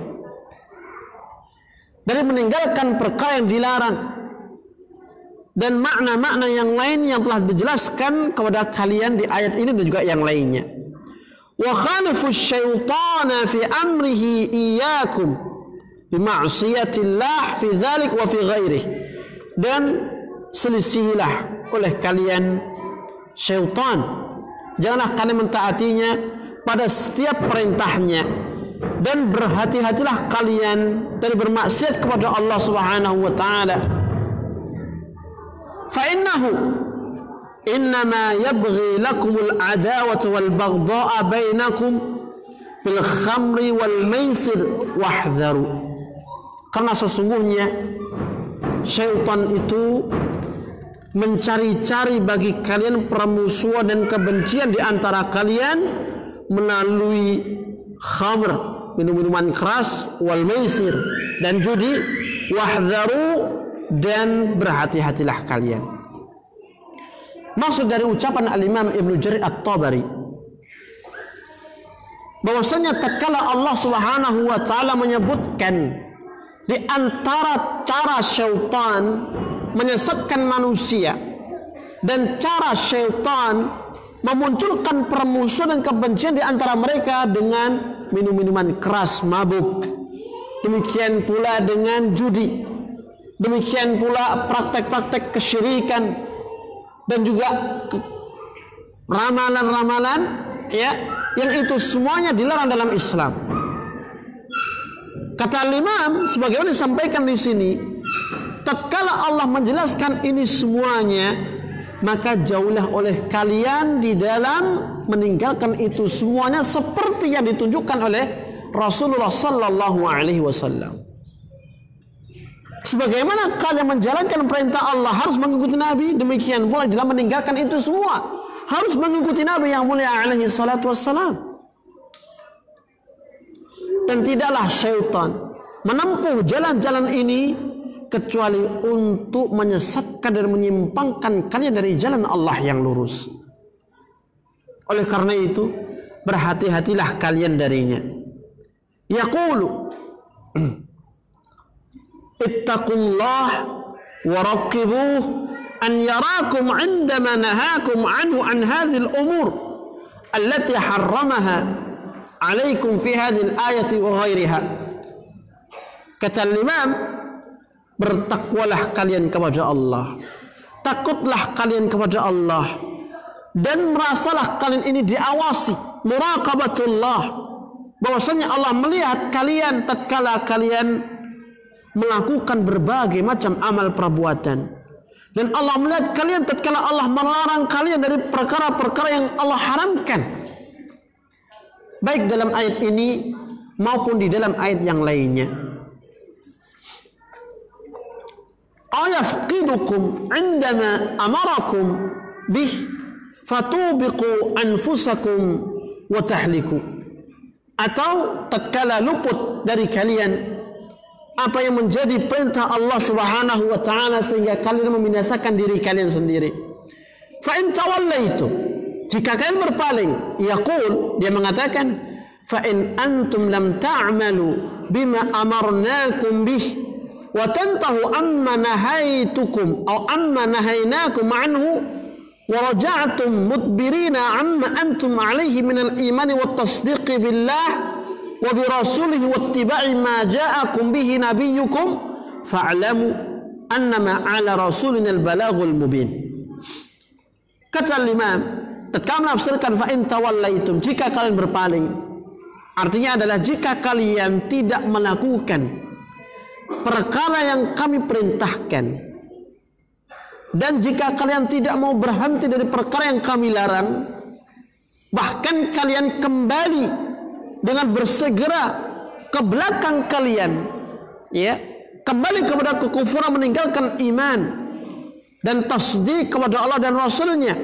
dari meninggalkan perkara yang dilarang, dan makna-makna yang lain yang telah dijelaskan kepada kalian di ayat ini dan juga yang lainnya. Wa khalifu syaitana fi amrihi iyyakum bi ma'siyatillah fi dzalik wa fi ghairihi, dan selisihilah oleh kalian syaitan, janganlah kalian mentaatinya pada setiap perintahnya, dan berhati-hatilah kalian dari bermaksiat kepada Allah Subhanahu wa taala. Fa innahu innama yabghi lakumul adawata wal baghdha'a bainakum bil khamri wal maisir wahdharu. Karena sesungguhnya syaitan itu mencari-cari bagi kalian permusuhan dan kebencian di antara kalian melalui khamr, minum-minuman keras, wal maisir, dan judi, wahdharu, dan berhati-hatilah kalian. Maksud dari ucapan Al-Imam Ibnu Jarir At-Tabari, bahwasanya tatkala Allah Subhanahu wa taala menyebutkan di antara cara syaitan menyesatkan manusia dan cara syaitan memunculkan permusuhan dan kebencian di antara mereka dengan minum-minuman keras, mabuk, demikian pula dengan judi, demikian pula praktek-praktek kesyirikan, dan juga ramalan-ramalan, ya, yang itu semuanya dilarang dalam Islam. Kata Imam, sebagaimana disampaikan di sini, tatkala Allah menjelaskan ini semuanya, maka jauhlah oleh kalian di dalam meninggalkan itu semuanya, seperti yang ditunjukkan oleh Rasulullah sallallahu alaihi wasallam. Sebagaimana kalian menjalankan perintah Allah harus mengikuti Nabi, demikian pula dalam meninggalkan itu semua harus mengikuti Nabi yang mulia alaihi salatu wassalam. Dan tidaklah syaitan menempuh jalan-jalan ini kecuali untuk menyesatkan dan menyimpangkan kalian dari jalan Allah yang lurus. Oleh karena itu, berhati-hatilah kalian darinya. Yaqulu ittaqullah wa raqibuh an yarakum 'indama nahakum 'anhu an hadhihi al-umur allati harramaha 'alaikum fi hadhihi al-ayati wa ghairiha. Kata Imam, bertakwalah kalian kepada Allah, takutlah kalian kepada Allah, dan merasalah kalian ini diawasi, muraqabatullah, bahwasanya Allah melihat kalian tatkala kalian melakukan berbagai macam amal perbuatan, dan Allah melihat kalian tatkala Allah melarang kalian dari perkara-perkara yang Allah haramkan, baik dalam ayat ini maupun di dalam ayat yang lainnya. ayafqidukum indama amarakum bih fatubiqu anfusakum wa tahliku. Atau tatkala luput dari kalian apa yang menjadi perintah Allah Subhanahu wa taala sehingga kalian membinasakan diri kalian sendiri. Fa in tawallaitu, jika kalian berpaling, yaqul, dia mengatakan, fa in antum lam ta'malu bima amarnakum bih wa tantahu amma nahaitukum aw amma nahainakum anhu wa raja'tum mudbirina amma antum alaihi min al-iman wa tasdiqi billah wa bi rasulihi wa ittiba'i ma ja'akum bihi nabiyyukum fa'lamu annama 'ala rasulina al-balaghul mubin. Kata Imam, tatkala menafsirkan fa in tawallaitum, jika kalian berpaling, artinya adalah jika kalian tidak melakukan perkara yang kami perintahkan, dan jika kalian tidak mau berhenti dari perkara yang kami larang, bahkan kalian kembali dengan bersegera ke belakang kalian, ya, kembali kepada kekufuran, meninggalkan iman dan tasdik kepada Allah dan Rasulnya,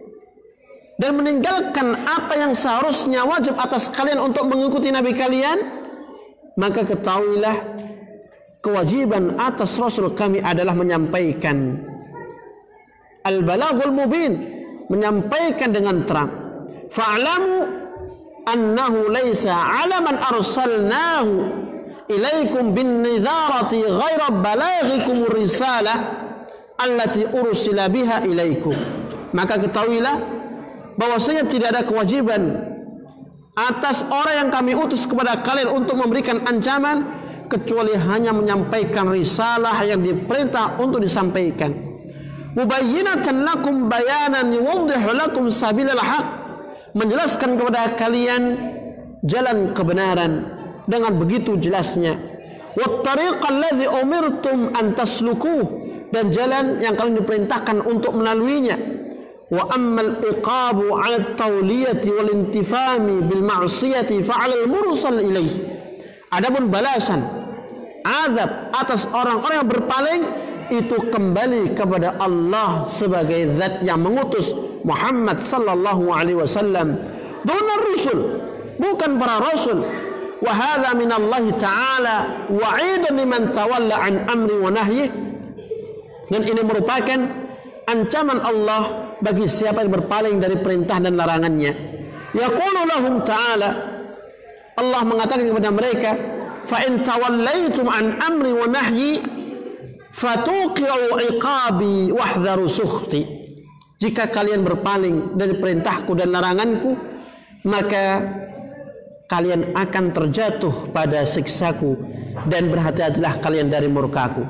dan meninggalkan apa yang seharusnya wajib atas kalian untuk mengikuti Nabi kalian, maka ketahuilah kewajiban atas Rasul kami adalah menyampaikan al-balaghul mubin, menyampaikan dengan terang. Fa'lamu annahu laysa 'ala man arsalnahu ilaikum bin nidharati ghaira balaghikum risalah allati ursila biha ilaikum. Maka ketahuilah bahwasanya tidak ada kewajiban atas orang yang kami utus kepada kalian untuk memberikan ancaman kecuali hanya menyampaikan risalah yang diperintah untuk disampaikan. Mubayyinatan lakum bayanan yuwaddihu lakum sabilal haq, menjelaskan kepada kalian jalan kebenaran dengan begitu jelasnya. Wattariqal ladzi umirtum an taslukuh, dan jalan yang kalian diperintahkan untuk melaluinya. Wa ammal iqabu 'ala at-tawliyati wal intifami bil ma'siyati fa 'ala al-mursal ilaih. Adapun balasan azab atas orang-orang yang berpaling itu kembali kepada Allah sebagai zat yang mengutus Muhammad sallallahu alaihi wasallam, dunar rusul, bukan para rasul. Wa hadza min Allah taala wa'idan liman tawalla an amri wa nahyi, dan ini merupakan ancaman Allah bagi siapa yang berpaling dari perintah dan larangannya. Yaqulu lahum ta'ala, Allah mengatakan kepada mereka, fa in tawallaitum an amri wa nahyi fatuqi'u iqabi wahdharu sukhti. Jika kalian berpaling dari perintahku dan laranganku, maka kalian akan terjatuh pada siksaku, dan berhati-hatilah kalian dari murkaku.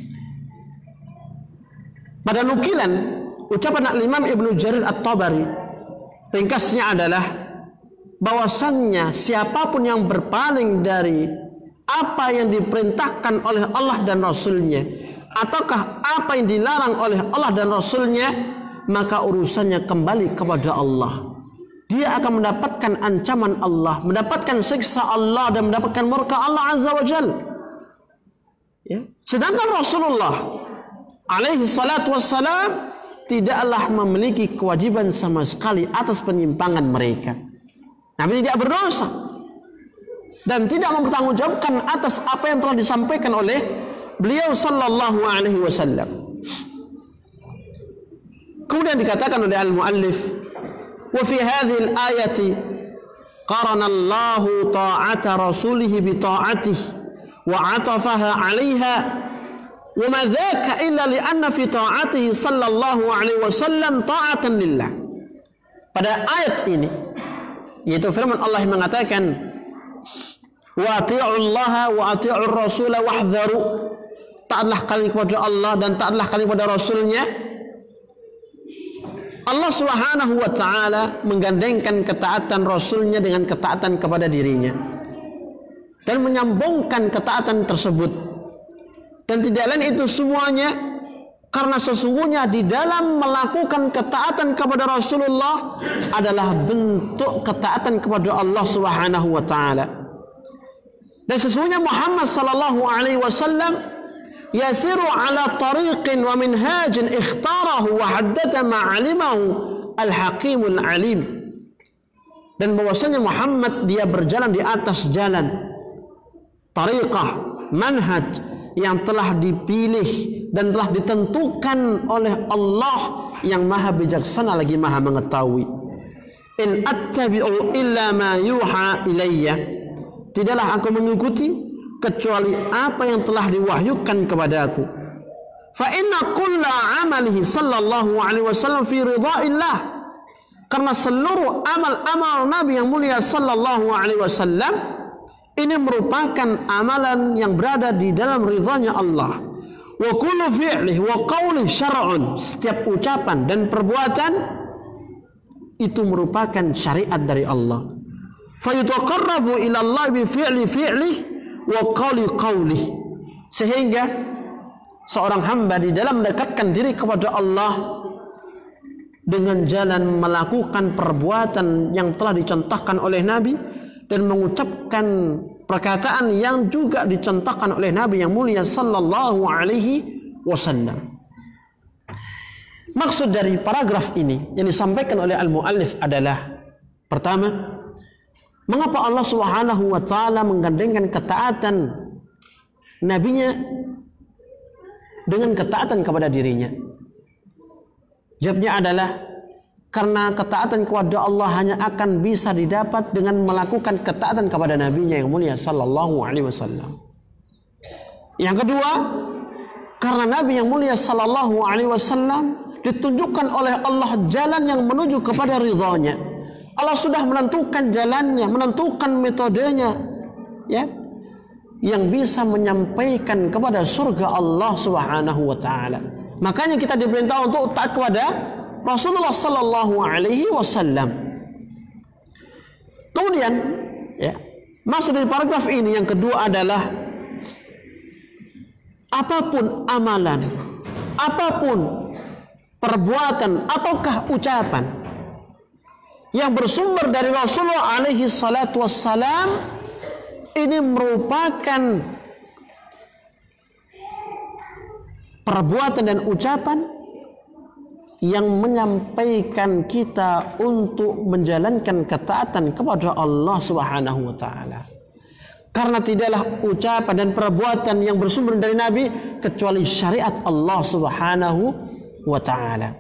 Pada nukilan ucapan Imam Ibnu Jarir At-Tabari, ringkasnya adalah bahwasannya siapapun yang berpaling dari apa yang diperintahkan oleh Allah dan Rasulnya, ataukah apa yang dilarang oleh Allah dan Rasulnya, maka urusannya kembali kepada Allah. Dia akan mendapatkan ancaman Allah, mendapatkan siksa Allah, dan mendapatkan murka Allah Azza wa Jal. Ya. Sedangkan Rasulullah alaihi salatu wassalam tidaklah memiliki kewajiban sama sekali atas penyimpangan mereka. Nabi tidak berdosa dan tidak mempertanggungjawabkan atas apa yang telah disampaikan oleh beliau sallallahu alaihi wasallam. Kemudian dikatakan oleh al-muallif, wa fi hadhihi al-ayati qarana Allahu ta'ata rasulih bi ta'atihi wa 'atafaha 'alayha wa ma dzaka illa li anna fi ta'atihi sallallahu alaihi wasallam ta'atan lillah. Pada ayat ini, yaitu firman Allah yang mengatakan wa ati'ullaha wa ati'ur rasula wahdharu, taatlah kalian kepada Allah dan taatlah kalian kepada Rasulnya. Allah Subhanahu wa ta'ala menggandengkan ketaatan Rasulnya dengan ketaatan kepada dirinya, dan menyambungkan ketaatan tersebut. Dan tidak lain itu semuanya karena sesungguhnya di dalam melakukan ketaatan kepada Rasulullah adalah bentuk ketaatan kepada Allah Subhanahu wa ta'ala. Dan sesungguhnya Muhammad sallallahu alaihi wasallam yasiru ala tariqin wa minhajin ikhtarahu wa haddada ma'alimahu al-hakimul alim. Dan bahwasanya Muhammad dia berjalan di atas jalan tariqah, manhaj yang telah dipilih dan telah ditentukan oleh Allah yang maha bijaksana lagi maha mengetahui. In attabi'u illa ma yuha ilayya, tidaklah aku mengikuti kecuali apa yang telah diwahyukan kepadaku. Fa inna kulla amalihi sallallahu alaihi wasallam fi ridhaillah, karena seluruh amal-amal Nabi yang mulia sallallahu alaihi wasallam ini merupakan amalan yang berada di dalam ridhanya Allah. Wa kullu fi'lihi wa qawlihi syar'un, setiap ucapan dan perbuatan itu merupakan syariat dari Allah. Fa yutaqarrabu ila Allah bi fi'lihi wa qawlihi, sehingga seorang hamba di dalam mendekatkan diri kepada Allah dengan jalan melakukan perbuatan yang telah dicontohkan oleh Nabi dan mengucapkan perkataan yang juga dicontohkan oleh Nabi yang mulia sallallahu alaihi wasallam. Maksud dari paragraf ini yang disampaikan oleh al-muallif adalah, pertama, mengapa Allah Subhanahu wa taala menggandengkan ketaatan nabinya dengan ketaatan kepada dirinya? Jawabnya adalah karena ketaatan kepada Allah hanya akan bisa didapat dengan melakukan ketaatan kepada nabinya yang mulia sallallahu alaihi wasallam. Yang kedua, karena Nabi yang mulia sallallahu alaihi wasallam ditunjukkan oleh Allah jalan yang menuju kepada ridhanya. Allah sudah menentukan jalannya, menentukan metodenya, ya, yang bisa menyampaikan kepada surga Allah Subhanahu wa taala. Makanya kita diperintah untuk taat kepada Rasulullah sallallahu alaihi wasallam. Kemudian, ya, maksud dari paragraf ini yang kedua adalah apapun amalan, apapun perbuatan ataukah ucapan yang bersumber dari Rasulullah alaihi salatu wassalam ini merupakan perbuatan dan ucapan yang menyampaikan kita untuk menjalankan ketaatan kepada Allah Subhanahu wa taala. Karena tidaklah ucapan dan perbuatan yang bersumber dari Nabi kecuali syariat Allah Subhanahu wa taala.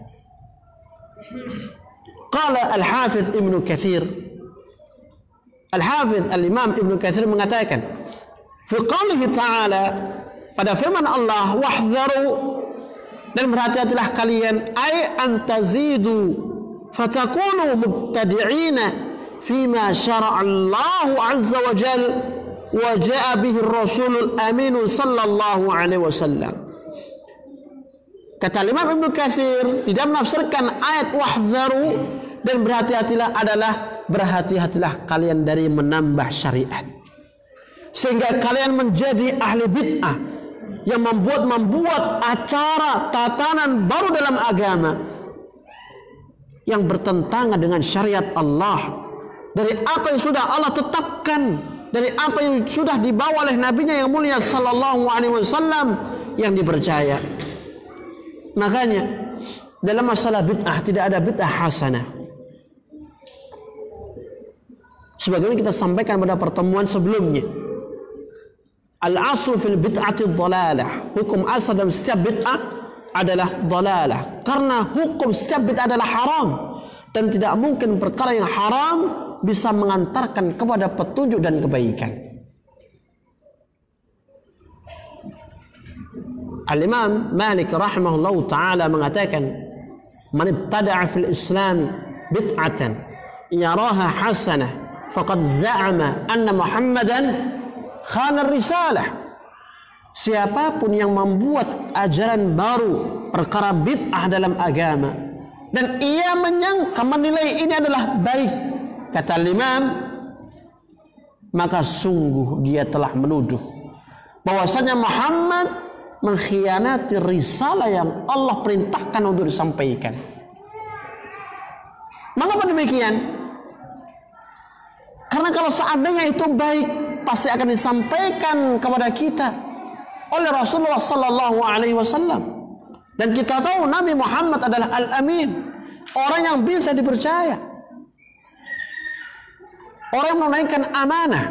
Qala al-Hafiz Ibnu Katsir, Al-Hafiz al-Imam Ibnu Katsir mengatakan, fi qoulihi ta'ala, pada firman Allah, wahdharu, dan berhati-hatilah kalian, ay antazidu fatakunu mubtadi'ina fima syara'a Allah azza wa jal wa ja'a bihi ar-rasulul aminu sallallahu alaihi wasallam. Kata Imam Ibnu Katsir di dalam menafsirkan ayat wahdharu dan berhati-hatilah adalah berhati-hatilah kalian dari menambah syariat sehingga kalian menjadi ahli bid'ah yang membuat acara tatanan baru dalam agama yang bertentangan dengan syariat Allah, dari apa yang sudah Allah tetapkan, dari apa yang sudah dibawa oleh nabinya yang mulia sallallahu alaihi wasallam yang dipercaya. Makanya dalam masalah bid'ah tidak ada bid'ah hasanah. Sebagaimana kita sampaikan pada pertemuan sebelumnya, al-aslu fil bid'ati dhalalah, hukum asal dalam setiap bid'ah adalah dhalalah, karena hukum setiap bid'ah adalah haram dan tidak mungkin perkara yang haram bisa mengantarkan kepada petunjuk dan kebaikan. Al-Imam Malik rahimahullahu ta'ala mengatakan, man ibtada'a fil islam bid'atan yaraha hasanah faqad za'ama anna Muhammadan khana risalah. Siapapun yang membuat ajaran baru, perkara bid'ah dalam agama, dan ia menyangka, menilai ini adalah baik, kata Imam, maka sungguh dia telah menuduh bahwasanya Muhammad mengkhianati risalah yang Allah perintahkan untuk disampaikan. Mengapa demikian? Karena kalau seandainya itu baik, pasti akan disampaikan kepada kita oleh Rasulullah sallallahu alaihi wasallam. Dan kita tahu Nabi Muhammad adalah Al-Amin, orang yang bisa dipercaya, orang yang menunaikan amanah.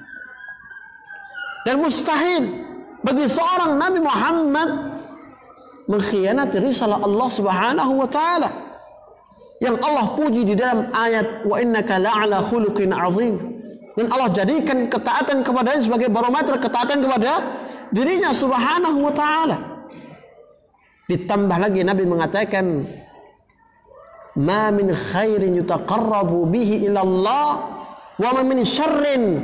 Dan mustahil bagi seorang Nabi Muhammad mengkhianati risalah Allah Subhanahu wa taala yang Allah puji di dalam ayat wa innaka la'ala khuluqin azim. Dan Allah jadikan ketaatan kepadanya sebagai barometer ketaatan kepada dirinya Subhanahu wa taala. Ditambah lagi Nabi mengatakan ma min khairin yutaqarrabu bihi ila Allah wa ma min syarrin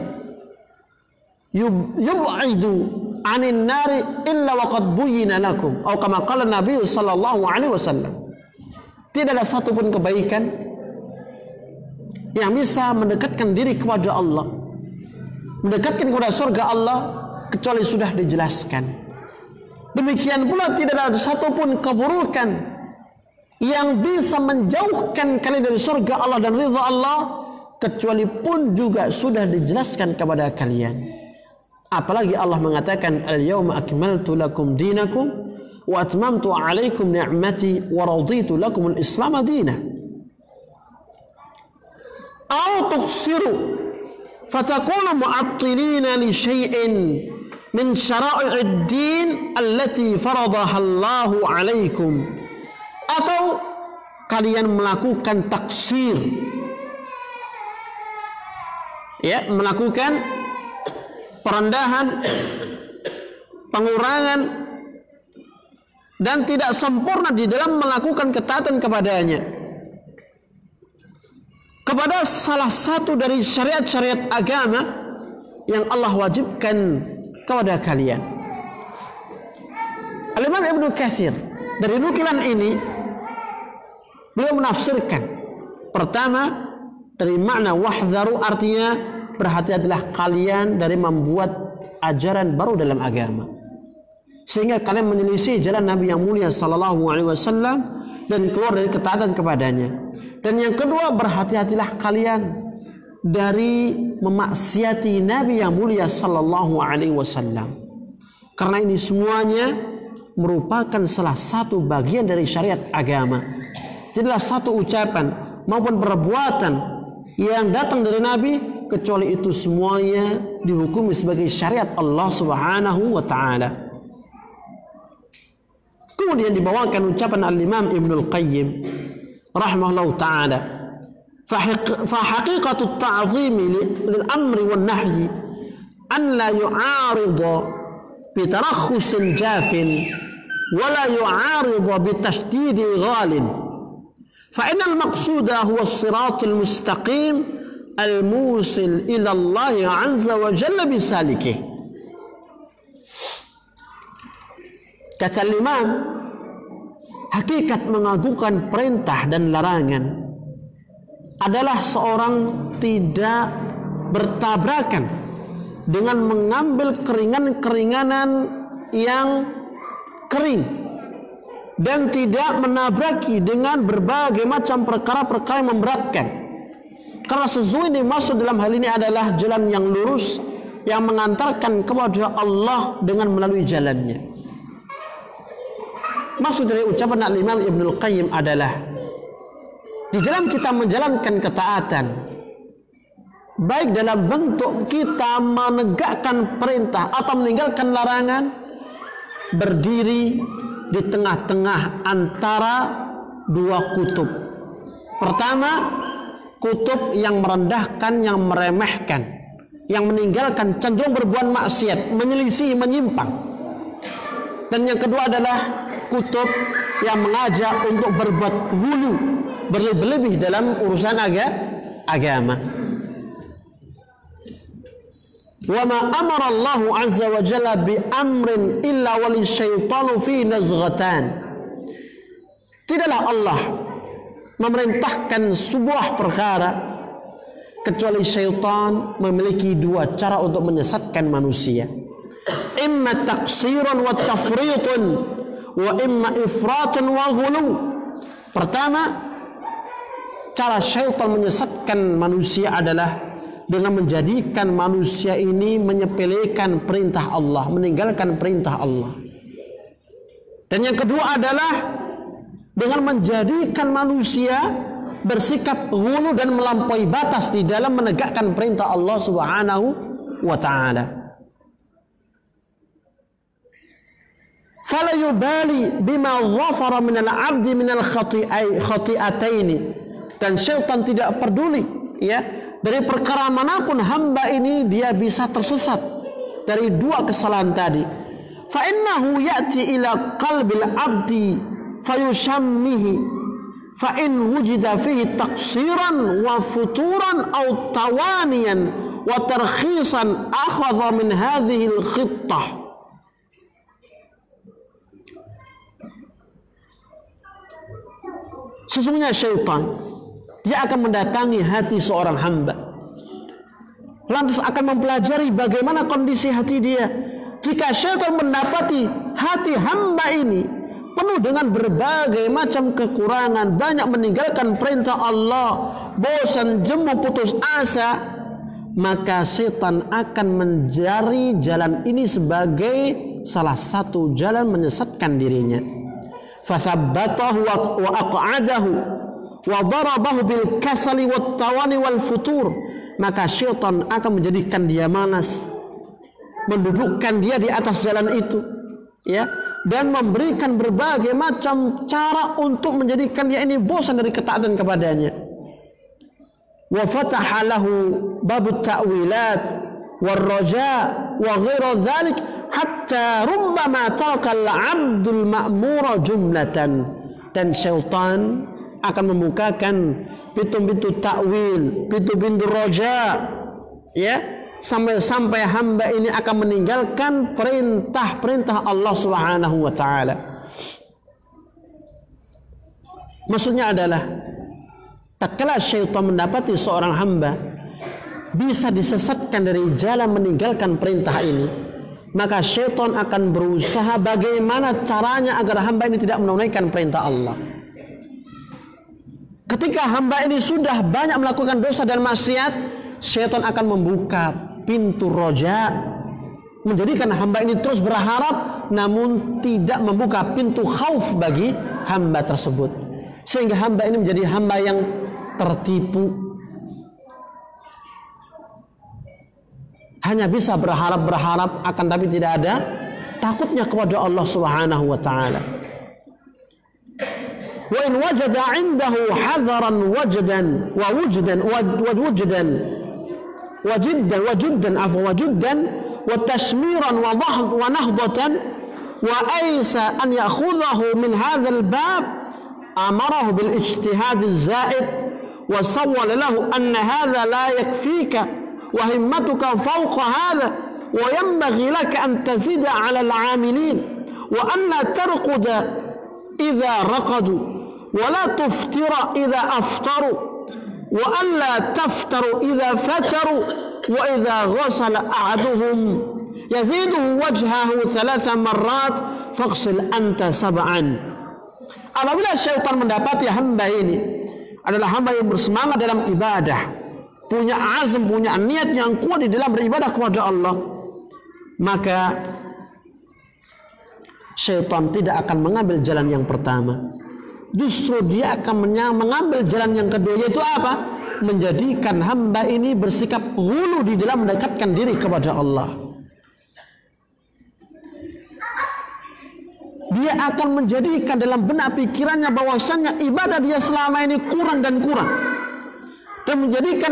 yub'idu 'anil nari illa waqad buyyina lakum. Atau kama qala Nabi sallallahu alaihi wasallam. Tidak ada satupun kebaikan yang bisa mendekatkan diri kepada Allah, mendekatkan kepada surga Allah, kecuali sudah dijelaskan. Demikian pula tidak ada satupun keburukan yang bisa menjauhkan kalian dari surga Allah dan ridha Allah, kecuali pun juga sudah dijelaskan kepada kalian. Apalagi Allah mengatakan al-yawma akmaltu lakum dinakum wa atmamtu alaikum ni'mati wa raditu lakum al-islam dinan. Aw tuqsiru fatakunu mu'attilina li syai'in min syara'i'id din allati faradaha Allahu alaikum. Atau kalian melakukan taksir, ya, melakukan perendahan, pengurangan, dan tidak sempurna di dalam melakukan ketaatan kepadanya, kepada salah satu dari syariat-syariat agama yang Allah wajibkan kepada kalian. Al-Imam Ibnu Katsir dari nukilan ini beliau menafsirkan, pertama dari makna wahdharu, artinya berhati-hatilah kalian dari membuat ajaran baru dalam agama sehingga kalian menyelisih jalan Nabi yang mulia sallallahu alaihi wasallam dan keluar dari ketaatan kepadanya. Dan yang kedua, berhati-hatilah kalian dari memaksiati Nabi yang mulia sallallahu alaihi wasallam, karena ini semuanya merupakan salah satu bagian dari syariat agama. Tidaklah satu ucapan maupun perbuatan yang datang dari Nabi kecuali itu semuanya dihukumi sebagai syariat Allah Subhanahu wa taala. Kemudian dibawakan ucapan Al-Imam Ibnul Qayyim rahimahullahu ta'ala, fa haqiqatu at-ta'zimi lil amri wan nahyi an la yu'arida bi tarakhusin jafin wa la yu'arida bi tashdidin ghalin fa innal maqsuda huwa as-siratul mustaqim al-musil ila Allah azza wa jalla bisalikih. Kata Imam, hakikat mengagukan perintah dan larangan adalah seorang tidak bertabrakan dengan mengambil keringanan-keringanan yang kering dan tidak menabraki dengan berbagai macam perkara-perkara yang memberatkan. Karena sesuai dimaksud dalam hal ini adalah jalan yang lurus yang mengantarkan kepada Allah dengan melalui jalannya. Maksud dari ucapan Al-Imam Ibnul Qayyim adalah di dalam kita menjalankan ketaatan, baik dalam bentuk kita menegakkan perintah atau meninggalkan larangan, berdiri di tengah-tengah antara dua kutub. Pertama, kutub yang merendahkan, yang meremehkan, yang meninggalkan, cenderung berbuat maksiat, menyelisih, menyimpang. Dan yang kedua adalah kutub yang mengajak untuk berbuat hulu, berlebih-lebih dalam urusan agama. Wa ma amara Allah azza wa jalla bi amrin illa wali syaitanu fi nazghatan. Tidaklah Allah memerintahkan sebuah perkara kecuali syaitan memiliki dua cara untuk menyesatkan manusia. Imma taqsiran wa tafritun wa imma ifratun wa ghulu. Pertama, cara syaitan menyesatkan manusia adalah dengan menjadikan manusia ini menyepelekan perintah Allah, meninggalkan perintah Allah. Dan yang kedua adalah dengan menjadikan manusia bersikap ghulu dan melampaui batas di dalam menegakkan perintah Allah Subhanahu wa ta'ala. Fala yubali bima ghafara minal abdi minal khati'ataini. Dan syaitan tidak peduli ya dari perkara manapun hamba ini dia bisa tersesat dari dua kesalahan tadi. Fa innahu ya'ti ila qalbil abdi fayushammihi fa in wujida fihi taqsiran wa futuran aw tawaniyan wa tarkhisan akhadha min hadhihi al-khittah. Sesungguhnya syaitan dia akan mendatangi hati seorang hamba, lantas akan mempelajari bagaimana kondisi hati dia. Jika syaitan mendapati hati hamba ini penuh dengan berbagai macam kekurangan, banyak meninggalkan perintah Allah, bosan, jemu, putus asa, maka syaitan akan mencari jalan ini sebagai salah satu jalan menyesatkan dirinya. Fathabbatahu wa aq'adahu wa darabahu bil kasali wat tawani wal futur. Maka syaitan akan menjadikan dia malas, mendudukkan dia di atas jalan itu, ya, dan memberikan berbagai macam cara untuk menjadikan dia ini bosan dari ketaatan kepadanya. Wa fataha lahu babut ta'wilat war raja wa ghairu dzalik hatta rubbama taraka al-'abdul ma'mura jumlatan. Dan syaitan akan membukakan pintu-pintu takwil, pintu-pintu roja, ya, sampai hamba ini akan meninggalkan perintah-perintah Allah Subhanahu wa ta'ala. Maksudnya adalah tatkala syaitan mendapati seorang hamba bisa disesatkan dari jalan meninggalkan perintah ini, maka syaitan akan berusaha bagaimana caranya agar hamba ini tidak menunaikan perintah Allah. Ketika hamba ini sudah banyak melakukan dosa dan maksiat, syaitan akan membuka pintu roja, menjadikan hamba ini terus berharap, namun tidak membuka pintu khauf bagi hamba tersebut, sehingga hamba ini menjadi hamba yang tertipu, hanya bisa berharap akan tapi tidak ada takutnya kepada Allah Subhanahu wa ta'ala. Wa in wajada 'indahu hadaran wajdan wa wujdan wa tashmiran wa nahdatan wa aysa an ya'khudhahu min hadzal bab amarahu bil ijtihad az-za'id wa sawwala lahu anna hadha la yakfika wa himmatuka fawqa hadha wa yanbaghi laka an tazida 'ala al-'amilin wa an la tarquda idza raqadu wa la tuftira idza aftaru wa an la taftaru idza fataru wa idza ghasala ahaduhum yaziduhu wajhahu 3 marrat faghsil anta 7. Apabila syaitan mendapati hamba ini adalah hamba yang bersemangat dalam ibadah, punya azam, punya niat yang kuat di dalam beribadah kepada Allah, maka syaitan tidak akan mengambil jalan yang pertama. Justru dia akan mengambil jalan yang kedua, yaitu apa? Menjadikan hamba ini bersikap ghulu di dalam mendekatkan diri kepada Allah. Dia akan menjadikan dalam benak pikirannya bahwasannya ibadah dia selama ini kurang dan kurang, dan menjadikan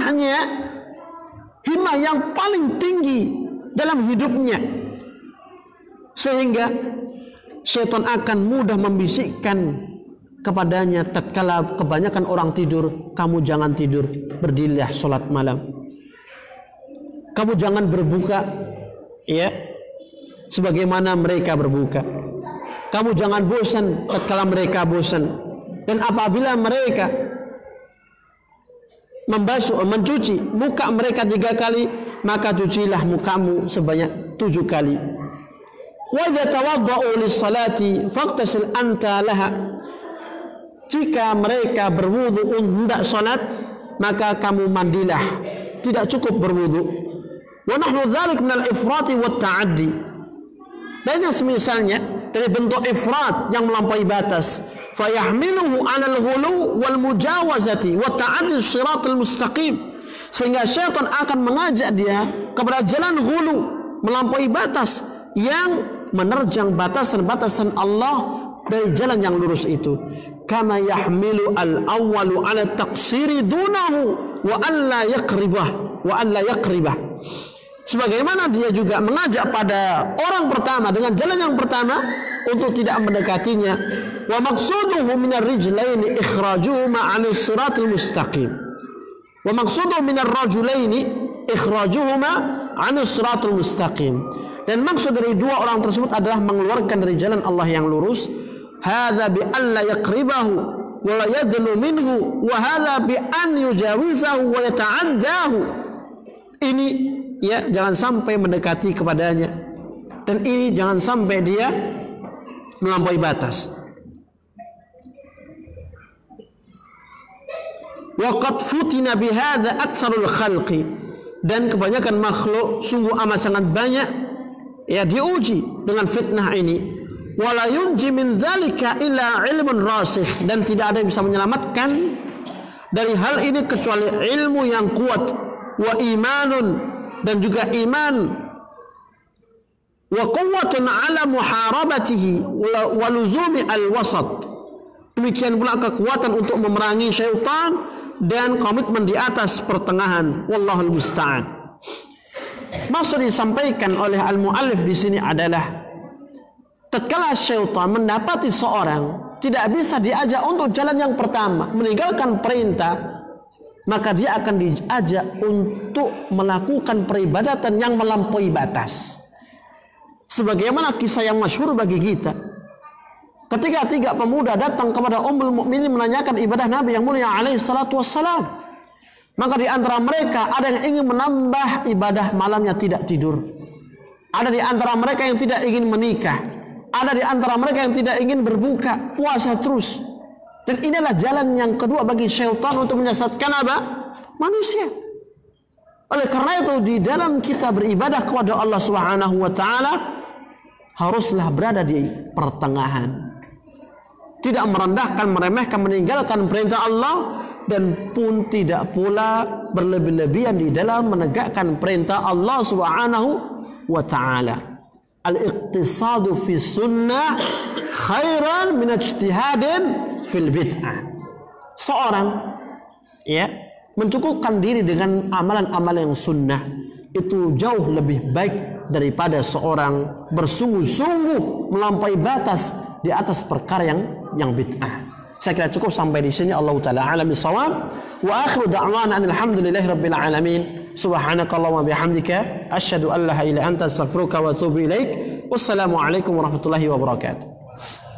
himmah yang paling tinggi dalam hidupnya, sehingga syaitan akan mudah membisikkan kepadanya tatkala kebanyakan orang tidur, kamu jangan tidur, berdirilah sholat malam. Kamu jangan berbuka, ya, sebagaimana mereka berbuka. Kamu jangan bosan tatkala mereka bosan. Dan apabila mereka mencuci muka mereka 3 kali, maka cucilah mukamu sebanyak 7 kali. Wa idza tawadda'u lis-salati faqtasil anta laha. Jika mereka berwudu untuk hendak salat, maka kamu mandilah tidak cukup berwudu. Wa nahnu dzalik minal ifrati wat ta'addi. Dan yang semisalnya dari bentuk ifrat yang melampaui batas, fayahmiluhu 'alal ghulu wal mujawazati wa ta'addi shiratal mustaqim. Sehingga syaitan akan mengajak dia kepada jalan ghulu, melampaui batas yang menerjang batasan-batasan Allah dari jalan yang lurus itu. Kama yahmilu al-awwalu 'ala taqsiri dunahu wa alla yaqribah. Sebagaimana dia juga mengajak pada orang pertama dengan jalan yang pertama untuk tidak mendekatinya. Wa maqsuduhu minar rijlaini ikhrajuhuma 'ala siratil mustaqim. Wa maqsuduhu minar rajulaini ikhrajuhuma 'ala siratil mustaqim. Dan maksud dari dua orang tersebut adalah mengeluarkan dari jalan Allah yang lurus. Hadza bi alla yaqribahu wa la yadnu minhu wa hadza bi an yujawizahu wa yata'addahu. Ini ya, jangan sampai mendekati kepadanya, dan ini jangan sampai dia melampaui batas. Wa qad futina bi hadza aktsarul khalqi. Dan kebanyakan makhluk sungguh amat sangat banyak ya diuji dengan fitnah ini. Wala yunji min dzalika illa ilmun rasikh. Dan tidak ada yang bisa menyelamatkan dari hal ini kecuali ilmu yang kuat, wa imanun, dan juga iman, wa quwwatun ala muharabatihi wa luzumi al-wasat. Demikian pula kekuatan untuk memerangi syaitan dan komitmen di atas pertengahan. Wallahul musta'an. Maksud disampaikan oleh al-muallif di sini adalah tatkala syaitan mendapati seorang tidak bisa diajak untuk jalan yang pertama, meninggalkan perintah, maka dia akan diajak untuk melakukan peribadatan yang melampaui batas. Sebagaimana kisah yang masyhur bagi kita, ketika tiga pemuda datang kepada Ummul Mukminin menanyakan ibadah Nabi yang mulia alaihi salatu wassalam, maka di antara mereka ada yang ingin menambah ibadah malamnya tidak tidur, ada di antara mereka yang tidak ingin menikah, ada di antara mereka yang tidak ingin berbuka puasa terus. Dan inilah jalan yang kedua bagi syaitan untuk menyesatkan apa? Manusia. Oleh karena itu di dalam kita beribadah kepada Allah Subhanahu wa taala haruslah berada di pertengahan. Tidak merendahkan, meremehkan, meninggalkan perintah Allah, dan pun tidak pula berlebih-lebihan di dalam menegakkan perintah Allah Subhanahu wa taala. Al-iqtisadu fi sunnah khairan min ijtihadin fil bid'ah. Seorang ya mencukupkan diri dengan amalan-amalan yang sunnah itu jauh lebih baik daripada seorang bersungguh-sungguh melampaui batas di atas perkara yang bid'ah. Saya kira cukup sampai di sini. Allah taala a'lam bissawab. Wa akhiru da'wana alhamdulillahi rabbil alamin. Subhanakallahumma bihamdika asyhadu an la ilaha illa anta astaghfiruka wa atubu ilaik. Wassalamu alaikum warahmatullahi wabarakatuh.